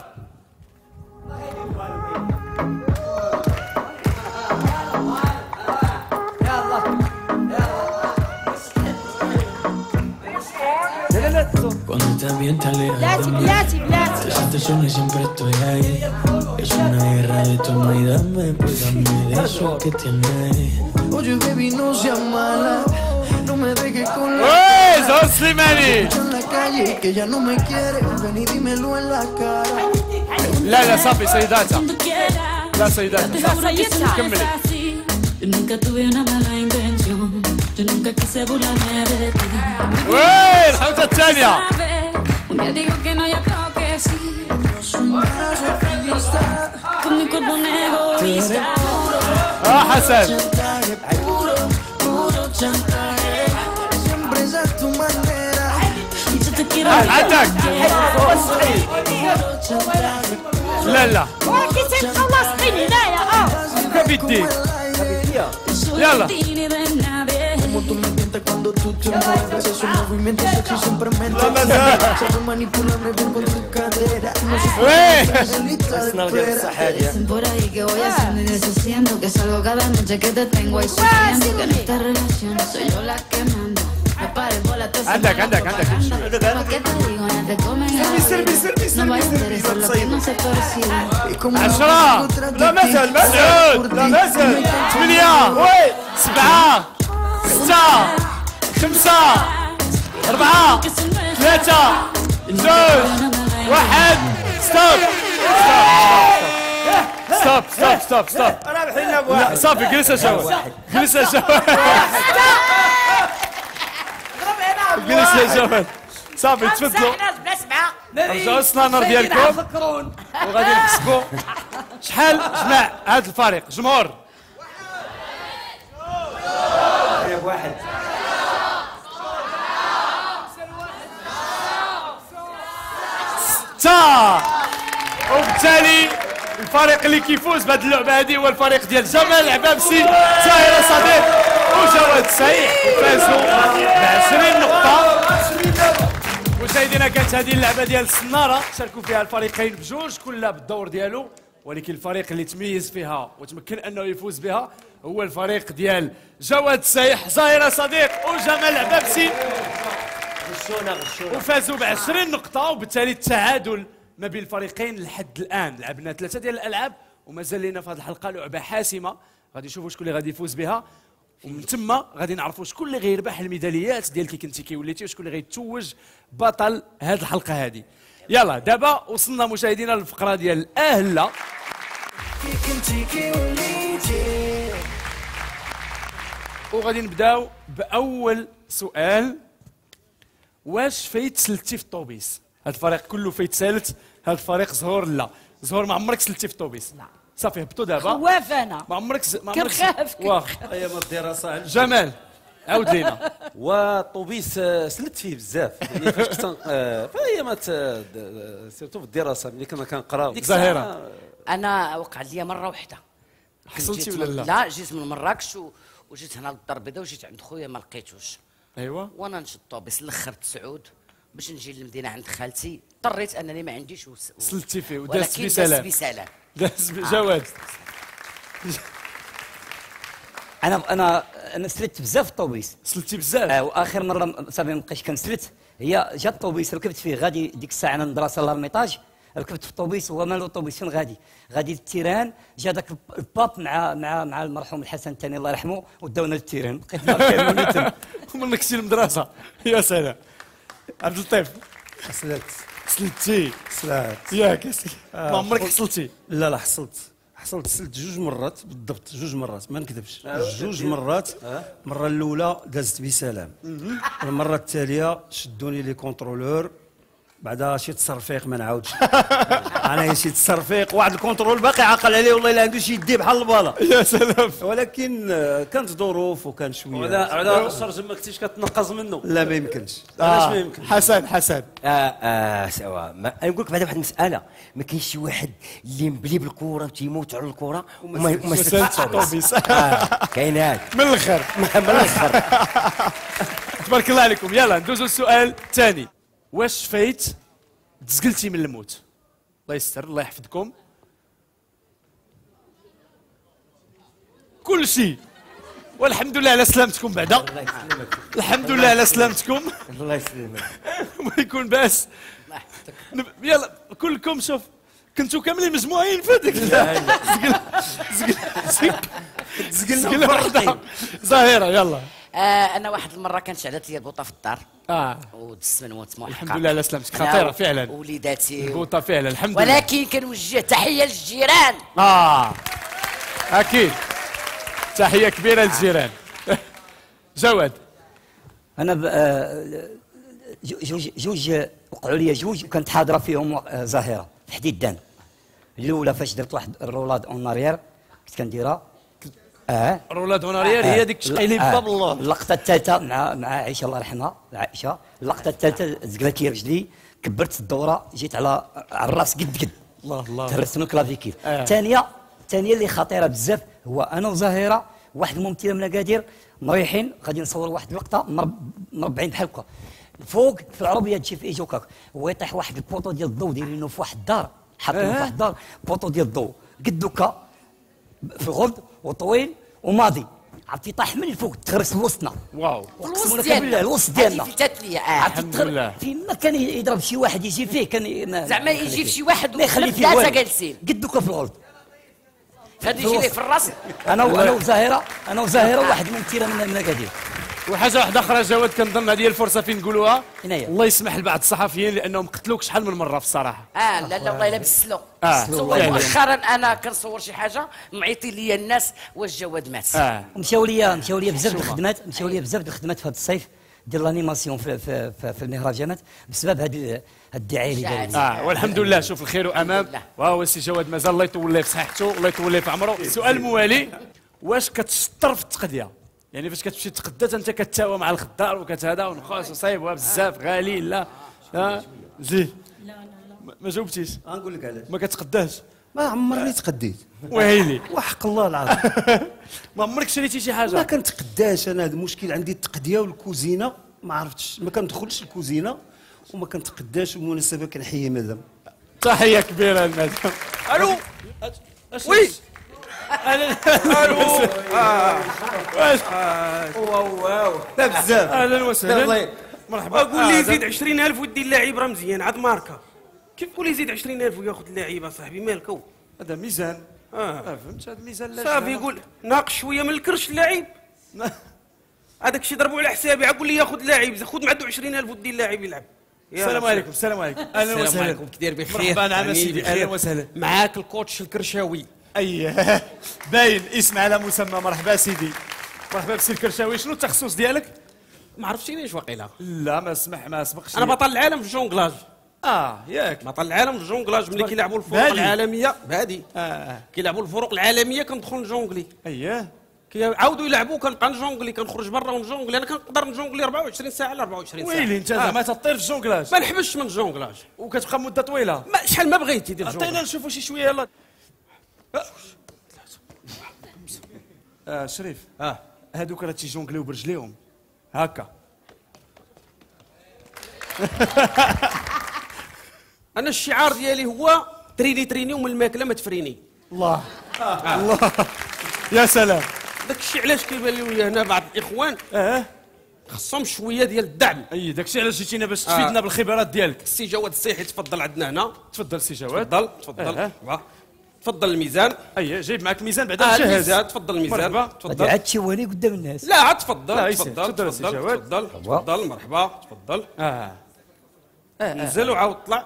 Cuando te ambienta aleja بلاتي بلاتي بلاتي. te sientes sola y siempre estoy ahí. Es una guerra de toma y dame, pues dame de eso que tienes. Oye baby no seas mala, no me dejes con la وي زهور سليماني. en la calle y que ya no me quiere. Ven y dímelo en la cara. لا لا صافي سيداتها لا سيداتها كملي. Yo nunca tuve una mala intención. Yo nunca quise burlarme de ti. وين الحوته الثانيه؟ Un día digo que no, ya creo que sí. Con mi cuerpo un egoísta. اه حسن. Siempre es a tu manera. Y yo te quiero. عندك. لا لا. ولكن تنخلص هنايا اه. كبدي. يلا. Como tú me mientes cuando tú te mueves. Es un movimiento sexy siempre me entiendes. Sabes manipularme bien con tu cadera. No sé Dicen por ahí que voy haciendo y deshaciendo, que salgo cada noche que te tengo ahí sufriendo, que en esta relación soy yo la que mando. Me pares bola, te عندك عندك عندك. ¿Qué te digo? No te comen a no va a interesar lo que no se percibe. عشرة. لا مثل مثل. لا مثل. ثمانية. سبعة. ستة. خمسة. أربعة. ثلاثة. زوج. واحد. ستوب. ستوب ستوب ستوب ستوب. لا صافي جلس يا جواد. جلس يا جواد. جلس يا جواد. صافي تفضلوا. بلا سبعه. رجعوا السنانر ديالكم وغادي نحسبوا شحال جمع هذا الفريق. جمهور واحد ستة. وبالتالي الفريق اللي كيفوز بهذه اللعبه هذه هو الفريق ديال جمال عبابسي زاهره صديق وجواد السيح، فازوا ب عشرين نقطه. مشاهدينا كانت هذه اللعبه ديال السناره شاركوا فيها الفريقين بجوج كل بالدور ديالو، ولكن الفريق اللي تميز فيها وتمكن انه يفوز بها هو الفريق ديال جواد السيح زاهره صديق وجمال عبابسي، غشونا غشونا وفازوا ب عشرين نقطه. وبالتالي التعادل ما بين الفريقين لحد الان. لعبنا ثلاثه ديال الالعاب ومازال لنا في هذه الحلقه لعبه حاسمه، غادي نشوفوا شكون اللي غادي يفوز بها، ومن ثم غادي نعرفوا شكون اللي غيربح الميداليات ديال كي كنتي كي وليتي وشكون اللي غيتوج بطل هذه الحلقه هذه. يلا دابا وصلنا مشاهدينا للفقره ديال الاهله. وغادي نبداو باول سؤال. واش فايت سلتي في الطوبيس؟ هذا الفريق كله فايت سالت، هذا الفريق زهور لا. زهور ما عمرك سلتي في الطوبيس؟ لا. صافي هبطوا دابا. خواف انا. ما عمرك س... ما عمرك كنخاف. واخا ايام الدراسه. جمال عاود لينا. والطوبيس سلت فيه بزاف يعني فاش كنت في ايامات سيرتو في الدراسه ملي كنا كنقراو. ظاهره انا وقع لي مره واحده. حصلتي ولا لا؟ لا جيت من مراكش و... وجيت هنا للدار البيضاء وجيت عند خويا ما لقيتوش. ايوا. وانا نشد الطوبيس الاخرت سعود باش نجي للمدينه عند خالتي، اضطريت انني ما عنديش و... سلتي فيه ودازت بسلام. بسلام. داز بجواد. انا انا انا سلت بزاف في الطوبيس. سلتي بزاف؟ آه واخر مره صافي ما بقيتش كنسلت، هي جات الطوبيس ركبت فيه غادي ديك الساعه انا المدرسه لارميطاج، ركبت في الطوبيس وهو مالو الطوبيس فين غادي؟ غادي للتيران، جا داك الباب مع مع مع المرحوم الحسن الثاني الله يرحمه وداونا للتيران، بقيت نار ومن كنتي المدرسه. يا سلام. عبد اللطيف حصلت سلتي سلات ياك ما عمرك حصلتي؟ لا لا حصلت حصلت سلت جوج مرات بالضبط، جوج مرات ما نكذبش، جوج مرات. المره الاولى دازت بسلام، المره الثانيه شدوني لي كونترولور بعدا شي تصرفيق ما نعاودش. انا شي تصرفيق واحد الكونترول باقي عاقل عليه والله الا عنده شي يديه بحال الباله. يا سلام. ولكن كانت ظروف وكان شويه هذا هذا الشرج ما كنتيش كتنقص منه. لا ما يمكنش. علاش ما يمكنش؟ حسن حسن اه اه سوا ما نقول لك بعدا واحد المساله، ما كاينش شي واحد اللي مبلي بالكره وتيموت على الكره وما ما سالتش الطوبيس. كاين هذا من الاخر من الاخر. تبارك الله عليكم. يلا ندوزو للسؤال الثاني. واش فايت تزقلتي من الموت؟ الله يستر الله يحفظكم. كل شيء والحمد لله على سلامتكم بعدا. الحمد لله على سلامتكم. الله يسلمك. ويكون باس. يلا كلكم شوف كنتوا كاملين مجموعين في هذيك. زقل زقل زقل زقل وحده. زاهره يلا. آه انا واحد المره كانت شعلت لي البوطه في الدار اه ودز من موت محقق. الحمد لله على سلامتك، خطيره فعلا. وليداتي مضبوطه فعلا الحمد لله. ولكن كنوجه تحيه للجيران. اه اكيد تحيه كبيره للجيران. جواد انا ب... آه، جوج جوج وقعوا لي جوج وكانت حاضره فيهم آه، ظاهره في حديدان. الاولى فاش درت واحد الرولاد اون اريير كنت كنديرها اه رولاد اون اريير هي ديك الشقيلي باب الله. اللقطه الثالثه مع مع عائشه الله يرحمها عائشه. اللقطه الثالثه زقلت لي رجلي كبرت الدوره جيت على على الراس قد قد الله الله تهرست من كلافيكيل. آه. الثانيه الثانيه اللي خطيره بزاف هو انا وزهيره واحد الممثله من اكادير مريحين غادي نصور واحد اللقطه مربعين بحال هكا فوق في العربيه تجي في ايجو هكاك ويطيح واحد البوطو ديال الضوء دايرينه في واحد الدار حاطينه في واحد الدار بوطو ديال الضوء قد هكا في الغلط وطويل وماضي عرفتي طاح من الفوق تغرس لوسطنا. واو اقسم لك بالله الوسط ديالنا فاتت لي الحمد لله. فين ما كان يضرب شي واحد يجي فيه كان زعما يجي في شي واحد ما يخلي فيه ثلاثه جالسين قد هكا في الغلط. هذا يجي ليه في الراس. انا انا وزاهره انا وزاهره واحد الممثله من من اكادير. وحاجه واحده اخرى جواد كنظن هذه هي الفرصه فين نقولوها. هنايا. الله يسمح لبعض الصحفيين لانهم قتلوك شحال من مره في الصراحه. اه لا لا والله الا بالسلو. آه. صور مؤخرا انا كنصور شي حاجه معيطين لي الناس واش جواد مات. اه مشاو لي مشاو لي بزاف د الخدمات مشاو لي بزاف د الخدمات في هذا الصيف ديال الانيماسيون في في في, في المهرجانات بسبب هذه هذه الدعايه اللي دايرين. اه والحمد لله شوف الخير وامام. واو سي جواد مازال الله يطول ليه في صحته الله يطول ليه في عمره. السؤال الموالي واش كتشطر في التقديه؟ يعني فاش كتمشي تقدى انت كتساوى مع الخضار وكتهدا ونخاص وصايبها بزاف غالي لا ها زين لا لا لا ما جاوبتيش. غنقول لك علاش ما كتقداش. ما عمرني تقديت ويلي وحق الله العظيم. ما عمرك شريتي شي حاجه؟ ما كنتقداش انا. هذا المشكل عندي التقديه والكوزينه ما عرفتش ما كندخلش الكوزينه وما كنتقداش. بالمناسبه كنحيي مدام. تحيه كبيره للمدام. الو وي الو واو واو لا بزاف. اهلا وسهلا مرحبا. قول لي يزيد عشرين ألف ودي اللاعب راه مزيان عاد ماركه. كيف قول لي يزيد عشرين ألف وياخذ اللاعب اصاحبي مالكو؟ هذا ميزان. اه فهمت هذا ميزان. لا صافي يقول ناقص شويه من الكرش اللاعب. هذاك الشيء ضربوا على حسابي قول لي ياخذ لاعب خذ معدو عشرين ألف ودي اللاعب يلعب. السلام عليكم السلام عليكم اهلا وسهلا. السلام عليكم كي داير بخير؟ مرحبا نعم سيدي اهلا وسهلا. معاك الكوتش الكرشاوي. اي باين اسم على مسمى. مرحبا سيدي مرحبا بسي الكرشاوي. شنو التخصص ديالك؟ ما عرفتش ليش واقيلا. لا ما سمح ما سبقش. انا بطل العالم في الجونغلاج. اه ياك بطل العالم في الجونغلاج ملي كيلعبوا الفروق بادي. العالميه بادي اه كيلعبوا الفروق العالميه كندخل نجونغلي. اييه كيعاودوا يلعبوا كنبقى نجونغلي كنخرج برا ونجونغلي. انا كنقدر نجونغلي أربعة وعشرين ساعه ل أربعة وعشرين ساعه. ويلي انت زعما تطير في الجونغلاج ما نحبسش من الجونغلاج وكتبقى مده طويله. ما شحال ما بغيتي دير عطينا الجونغلاج. نشوفوا شي شويه يلا. آه شريف اه هادوك راه تيجونغليو برجليهم هكا. انا الشعار ديالي هو تريني تريني ومن الماكله ما تفريني. الله الله يا سلام. داك الشيء علاش كيبان لي ويا هنا بعض الاخوان اه خصهم شويه ديال الدعم. اي داك الشيء علاش جيتينا باش تفيدنا آه. بالخبرات ديالك. السي جواد الصيحي تفضل عندنا هنا. تفضل سي جواد. تفضل تفضل آه. آه. تفضل الميزان. اي جايب معك ميزان بعد آه الجهاز. الميزان تفضل الميزان. مرحبا. تفضل. عاد تشوهني قدام الناس. لا عاد تفضل لا، تفضل تفضل تفضل سي جواد. تفضل تفضل مرحبا تفضل. اه نزل وعاود طلع.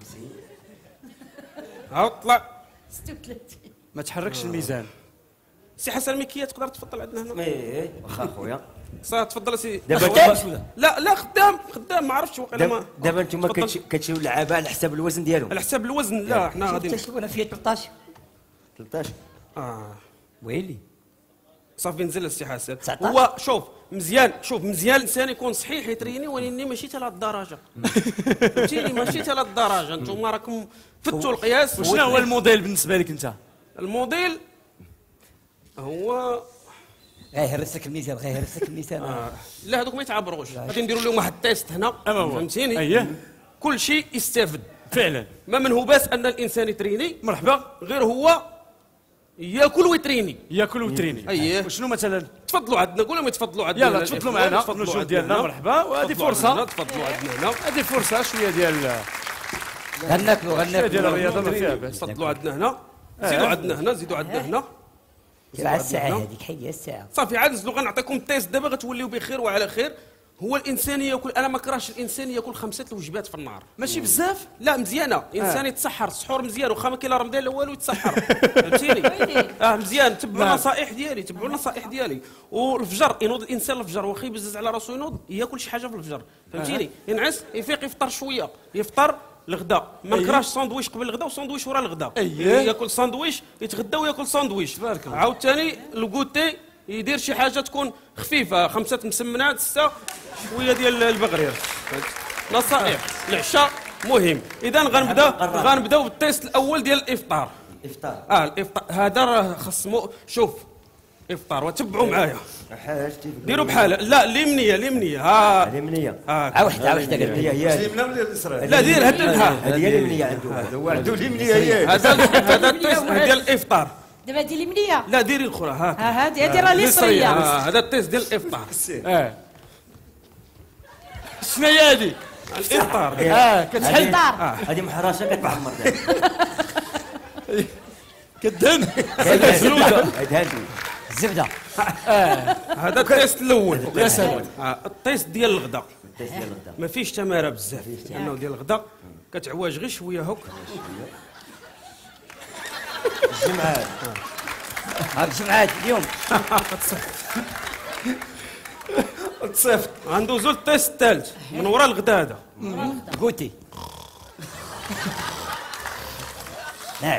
عاود طلع. ستة وثلاثين. ما تحركش الميزان. سي حسن مكيه تقدر تفضل عندنا هنا. ايه واخا خويا. صافي تفضل سي. دابا خدام لا لا خدام خدام ما عرفتش واقيلا ما. دابا دابا انتم كتشريو اللعابه على حساب الوزن ديالهم. على حساب الوزن لا حنا غادي. انا فيها ثلاثطاش. ثلاثطاش. اه ويلي. صافي نزل السي حسن. تسعطاش. هو شوف مزيان شوف مزيان الانسان يكون صحيح يتريني ولكن ماشي حتى لهاد الدرجه. فهمتيني ماشي حتى لهاد الدرجه. انتم راكم فتوا القياس. وشنو هو الموديل بالنسبه لك انت؟ الموديل هو غير هرسك الميزان غير هرسك الميزان. آه. لا هذوك ما يتعبروش غادي نديروا لهم واحد التيست هنا. أما هو. فهمتيني اييه كل شيء يستافد فعلا. ما منه باس ان الانسان يتريني مرحبا. غير هو ياكل ويتريني. ياكل وتريني. اييه وشنو مثلا؟ تفضلوا عندنا قولوا ما تفضلوا عندنا. يلا تفضلوا معنا النجوم ديالنا. مرحبا. وهذه فرصه. تفضلوا عندنا هنا. هذه فرصه شويه ديال غناكلوا شويه ديال غناكلوا. الرياضه ما فيها باس. تفضلوا عندنا هنا. زيدوا عندنا هنا زيدوا عندنا هنا. على الساعه هذيك حي الساعه. صافي عاد نزلوا غنعطيكم التيست دابا غتوليو بخير وعلى خير هو الانسان ياكل، انا ما كرهش الانسان ياكل خمسه الوجبات في النهار. ماشي بزاف؟ لا مزيانه، انسان آه. يتسحر، السحور مزيان، واخا ما كاين لا رمضان لا والو يتسحر. فهمتيني؟ اه مزيان، تبعوا النصائح ديالي، تبعوا النصائح ديالي. والفجر ينوض الانسان الفجر، واخا يبزز على راسو ينوض ياكل شي حاجه في الفجر، فهمتيني؟ ينعس يفيق يفطر شويه، يفطر الغداء، ما نكرهش ساندويش قبل الغداء وساندويش ورا الغداء. أيه. ياكل ساندويش يتغدى وياكل ساندويش. تبارك الله. عاوتاني الكوتي يدير شي حاجه تكون خفيفه، خمسه مسمنات، سته شويه ديال البغرير. نصائح العشاء مهم. اذا غنبدا غنبداو بالتيست الاول ديال الافطار. الافطار اه الافطار هذا راه خص مو... شوف افطار وتبعوا معايا. ديروا بحال لا اليمنيه اليمنيه ها اليمنيه ها ها وحده وحده قال لي هي اليمنى ولا اليسرى؟ لا دير هاد هذه هي اليمنيه عنده هذا هو عنده اليمنيه هي هذا هذا التيست ديال الافطار. دابا هذه اليمنيه. لا ديري الاخرى هاك. ها هذه هذه راه اليسريه. آه هذا التيست ديال الافطار. اه شنو هي هذه؟ الافطار. اه كتحل هذه محرشه كتعمر كدهن هذه الزبده. هذا التيست الاول. يا سلام. التيست ديال الغداء. التيست ديال الغداء ما فيش تماره بزاف، لانه ديال الغداء كتعواج غير شويه هوك. الجمعات ها الجمعات اليوم تصيفط. غندوزو للتيست الثالث من وراء الغداء هذا. كوتي ناس.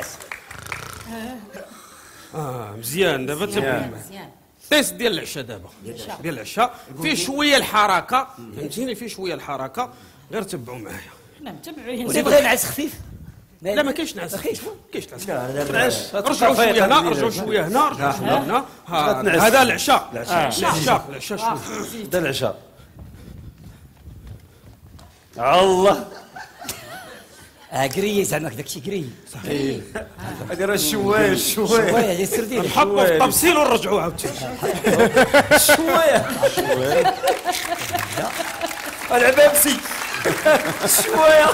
اه مزيان دابا تبع. مزيان. التيست ديال العشاء دابا ديال العشاء فيه شويه الحركه، فهمتيني؟ فيه شويه الحركه، غير تبعوا معايا. حنا متبعين. تبغي نعس خفيف؟ لا ما كاينش نعس خفيف، ما كاينش نعس. نعس رجعوا شويه هنا، رجعوا شويه هنا، رجعوا شويه هنا. هذا العشاء العشاء العشاء شوف هذا العشاء. الله اه قريه زعما داك الشيء قريه صحيح. هذه راه الشوايه الشوايه شويه هذه السردين نحطوا في الطبسيل ونرجعوا عاوتاني. الشوايه العبابسي الشوايه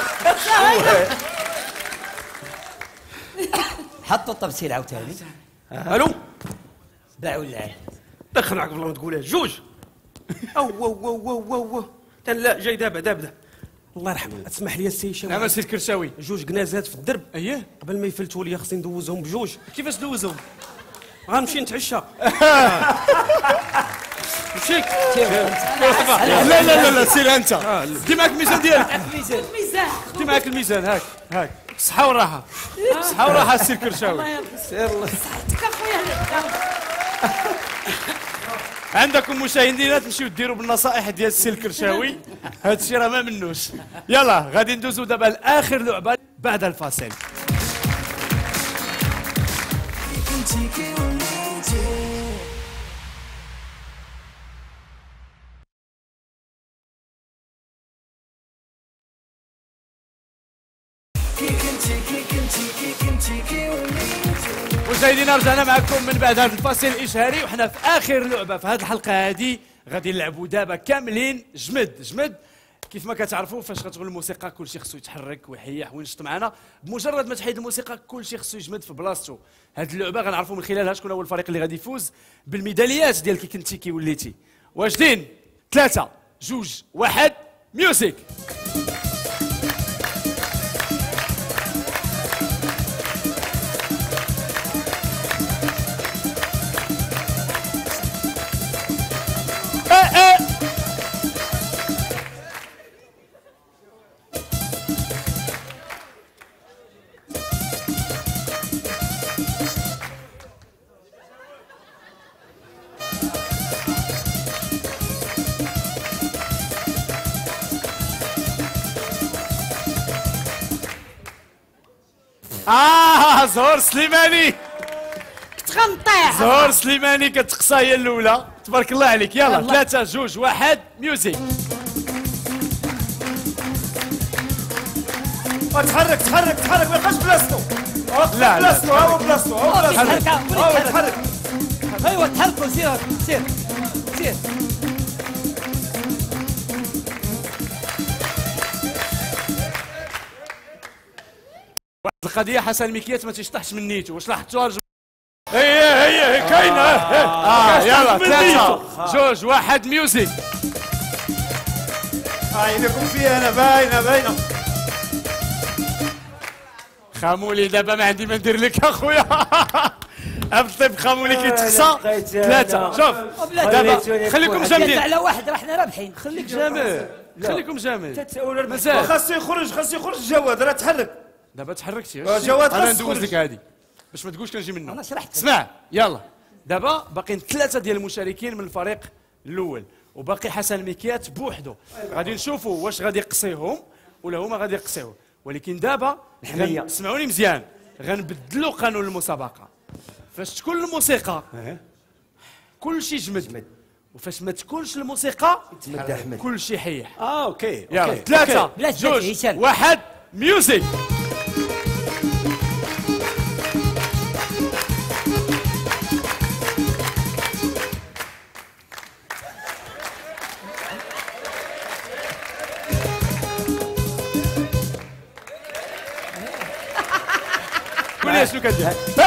حطوا الطبسيل عاوتاني. الو باعوا اللعب دخل معك والله ما تقولها جوج. او او او او او لا جاي دابا دابا الله يرحمه. اسمح لي السي شاوي. نعم السي الكرشاوي. جوج كنازات في الدرب. اييه قبل ما يفلتوا لي خصني ندوزهم بجوج. كيفاش دوزهم؟ غنمشي نتعشى. مشيك لا لا لا لا سير انت. دي معك الميزان ديالك. الميزان. دي معك الميزان هاك هاك. صحة وراحة. صحة وراحة السي الكرشاوي. سير الله. صحتك اخويا. عندكم مشاهدينا تمشيو ديروا بالنصائح ديال السي الكرشاوي. هذا الشيء راه ما منوش. يلا غادي ندوزو دابا لاخر لعبة بعد الفاصل. مشاهدينا رجعنا معكم من بعد هذا الفاصل الاشهاري، وحنا في اخر لعبه في هذه الحلقه هذه. غادي نلعبوا دابا كاملين جمد جمد. كيف ما كتعرفوا فاش غتغول الموسيقى كلشي خصو يتحرك ويحيح وينشط معنا. بمجرد ما تحيد الموسيقى كلشي خصو يجمد في بلاصتو. هذه اللعبه غنعرفوا من خلالها شكون هو الفريق اللي غادي يفوز بالميداليات ديال كي كنتي كي وليتي. واجدين؟ ثلاثة جوج واحد ميوزيك. آه زهور سليماني كنت غنطيح. زهور سليماني كتقصى هي الأولى. تبارك الله عليك. يلا ثلاثة جوج واحد ميوزيك. تحرك تحرك تحرك ما يبقاش بلاصتو. لا لا بلاصتو هو بلاصتو هو بلاصتو هو تحرك. ايوا تحركوا سير سير سير. واحد القضية حسن المكيات ما تيشطحش من نيتو. واش لاحظتوها؟ هي هي هي كاينة. اه يلا ثلاثة جوج واحد ميوزيك. عينكم فيها انا باينه باينه. خامولي دابا ما عندي ما ندير لك اخويا. عبد اللطيف خامولي كيتخصى ثلاثة. شوف دابا خليكم جامدين على واحد راه حنا رابحين. خليك جامد خليكم جامد. مازال خاصو يخرج خاصو يخرج الجواد راه تحرك. دابا تحركتي جواد انا خاص ندوز لك هادي باش ما تقولش كنجي منه. انا شرحت. اسمع يلا دابا باقيين ثلاثة ديال المشاركين من الفريق الأول وباقي حسن مكيات بوحدو. غادي نشوفوا واش غادي يقصيهم ولا هما غادي يقصيوه، ولكن دابا غن... سمعوني مزيان غنبدلوا قانون المسابقة. فاش تكون الموسيقى كل شيء جمد وفاش ما تكونش الموسيقى كل شيء حيح. اه اوكي يلا ثلاثة جوج واحد ميوزيك. قولي شنو كدير؟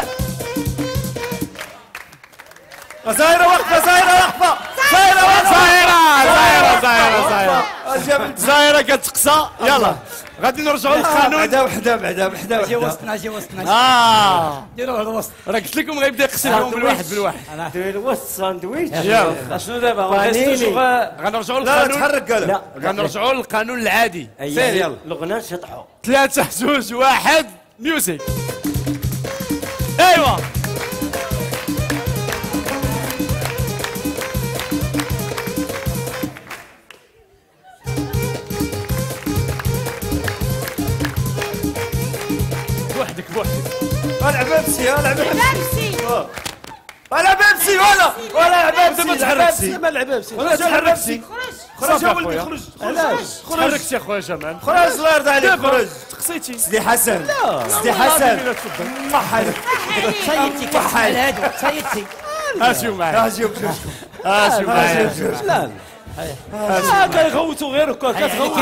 زايرة واقفة زايرة واقفة زايرة زايرة زايرة زايرة زايرة زايرة كتقصى. يلا غادي نرجعوا للقانون. بعدا وحدة بعدا وحدة اجي وسطنا اجي وسطنا. اه ديروه الوسط. راه قلت لكم غيبدا يقصي لهم بالواحد بالواحد. دير الوسط ساندويتش. يلا شنو دابا غنرجعوا للقانون. تحرك قال لا غنرجعوا للقانون العادي. سير يلا الغنى نشطحوا. ثلاثة جوج واحد ميوزيك. ايوا بوحدك بوحدك. العب بيبسي العب بيبسي العب بيبسي ولا ولا العب بيبسي. ما تحركسي ما العب بيبسي ولا تحركسي. خرج يا ولدي خرج. علاش تحركت يا خويا جمال؟ خرج الله يرضى عليك خرج. تقصيتي سيدي حسن سيدي حسن فحل سيدتي كتسمع هادو سيدتي. اسيو معايا اجيو بجوجكم اسيو معايا. لا اه كيغوتوا غير هكا كتغوت.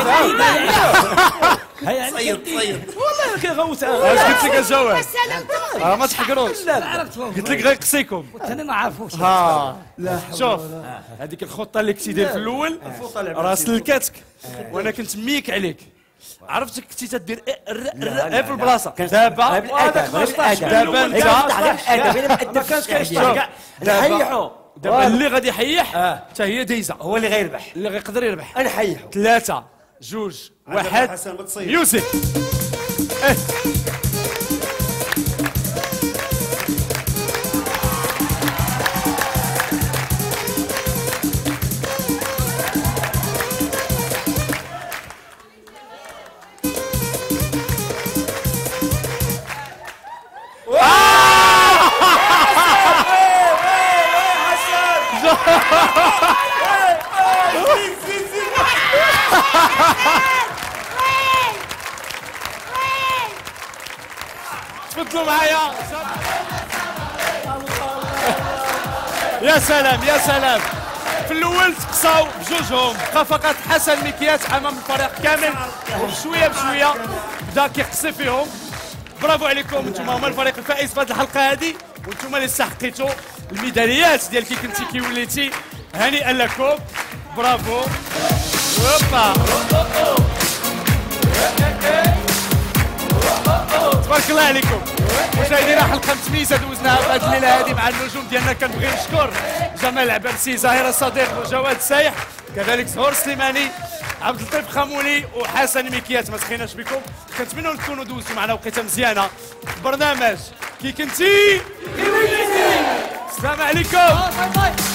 هيا صيد صيد والله كيغوت. اش قلت لك الجواب؟ اه ما تحقروش. عرفت قلت لك غير يقصيكم. انا ما عرفوش. ها شوف هذيك الخطه اللي كنتي داير في الاول راه سلكاتك وانا كنت ميك عليك. عرفتك كنتي تدير ايه في البلاصه. دابا هذاك خمسطاش دابا انت ما كانش كيشطح كاع. نحيحوا دابا اللي غادي يحيح حتى هي دايزه هو اللي غيربح. اللي غيقدر يربح. نحيحوا ثلاثة جوج واحد ميوزيك. ايه تفضلوا معايا. يا سلام يا سلام. في الاول تقصاو بجوجهم بقى فقط حسن مكياس امام الفريق كامل وبشويه بشويه بدا كيقصي فيهم. برافو عليكم انتم هما الفريق الفائز في هذه الحلقه هذه وانتم اللي استحقيتوا الميداليات ديال كي كنتي كي وليتي. هنيئا لكم برافو. هوبا تبارك الله عليكم. مشاهدينا حلقه متميزه دوزناها في هذه الليله هذه مع النجوم ديالنا. كنبغي نشكر جمال العباسي زهير الصديق وجواد السايح كذلك زهور سليماني عبد اللطيف خامولي وحسن مكيات. ما سخيناش بكم. كنتمنوا تكونوا دوزتوا معنا وقيته مزيانه في برنامج كي كنتي السلام عليكم.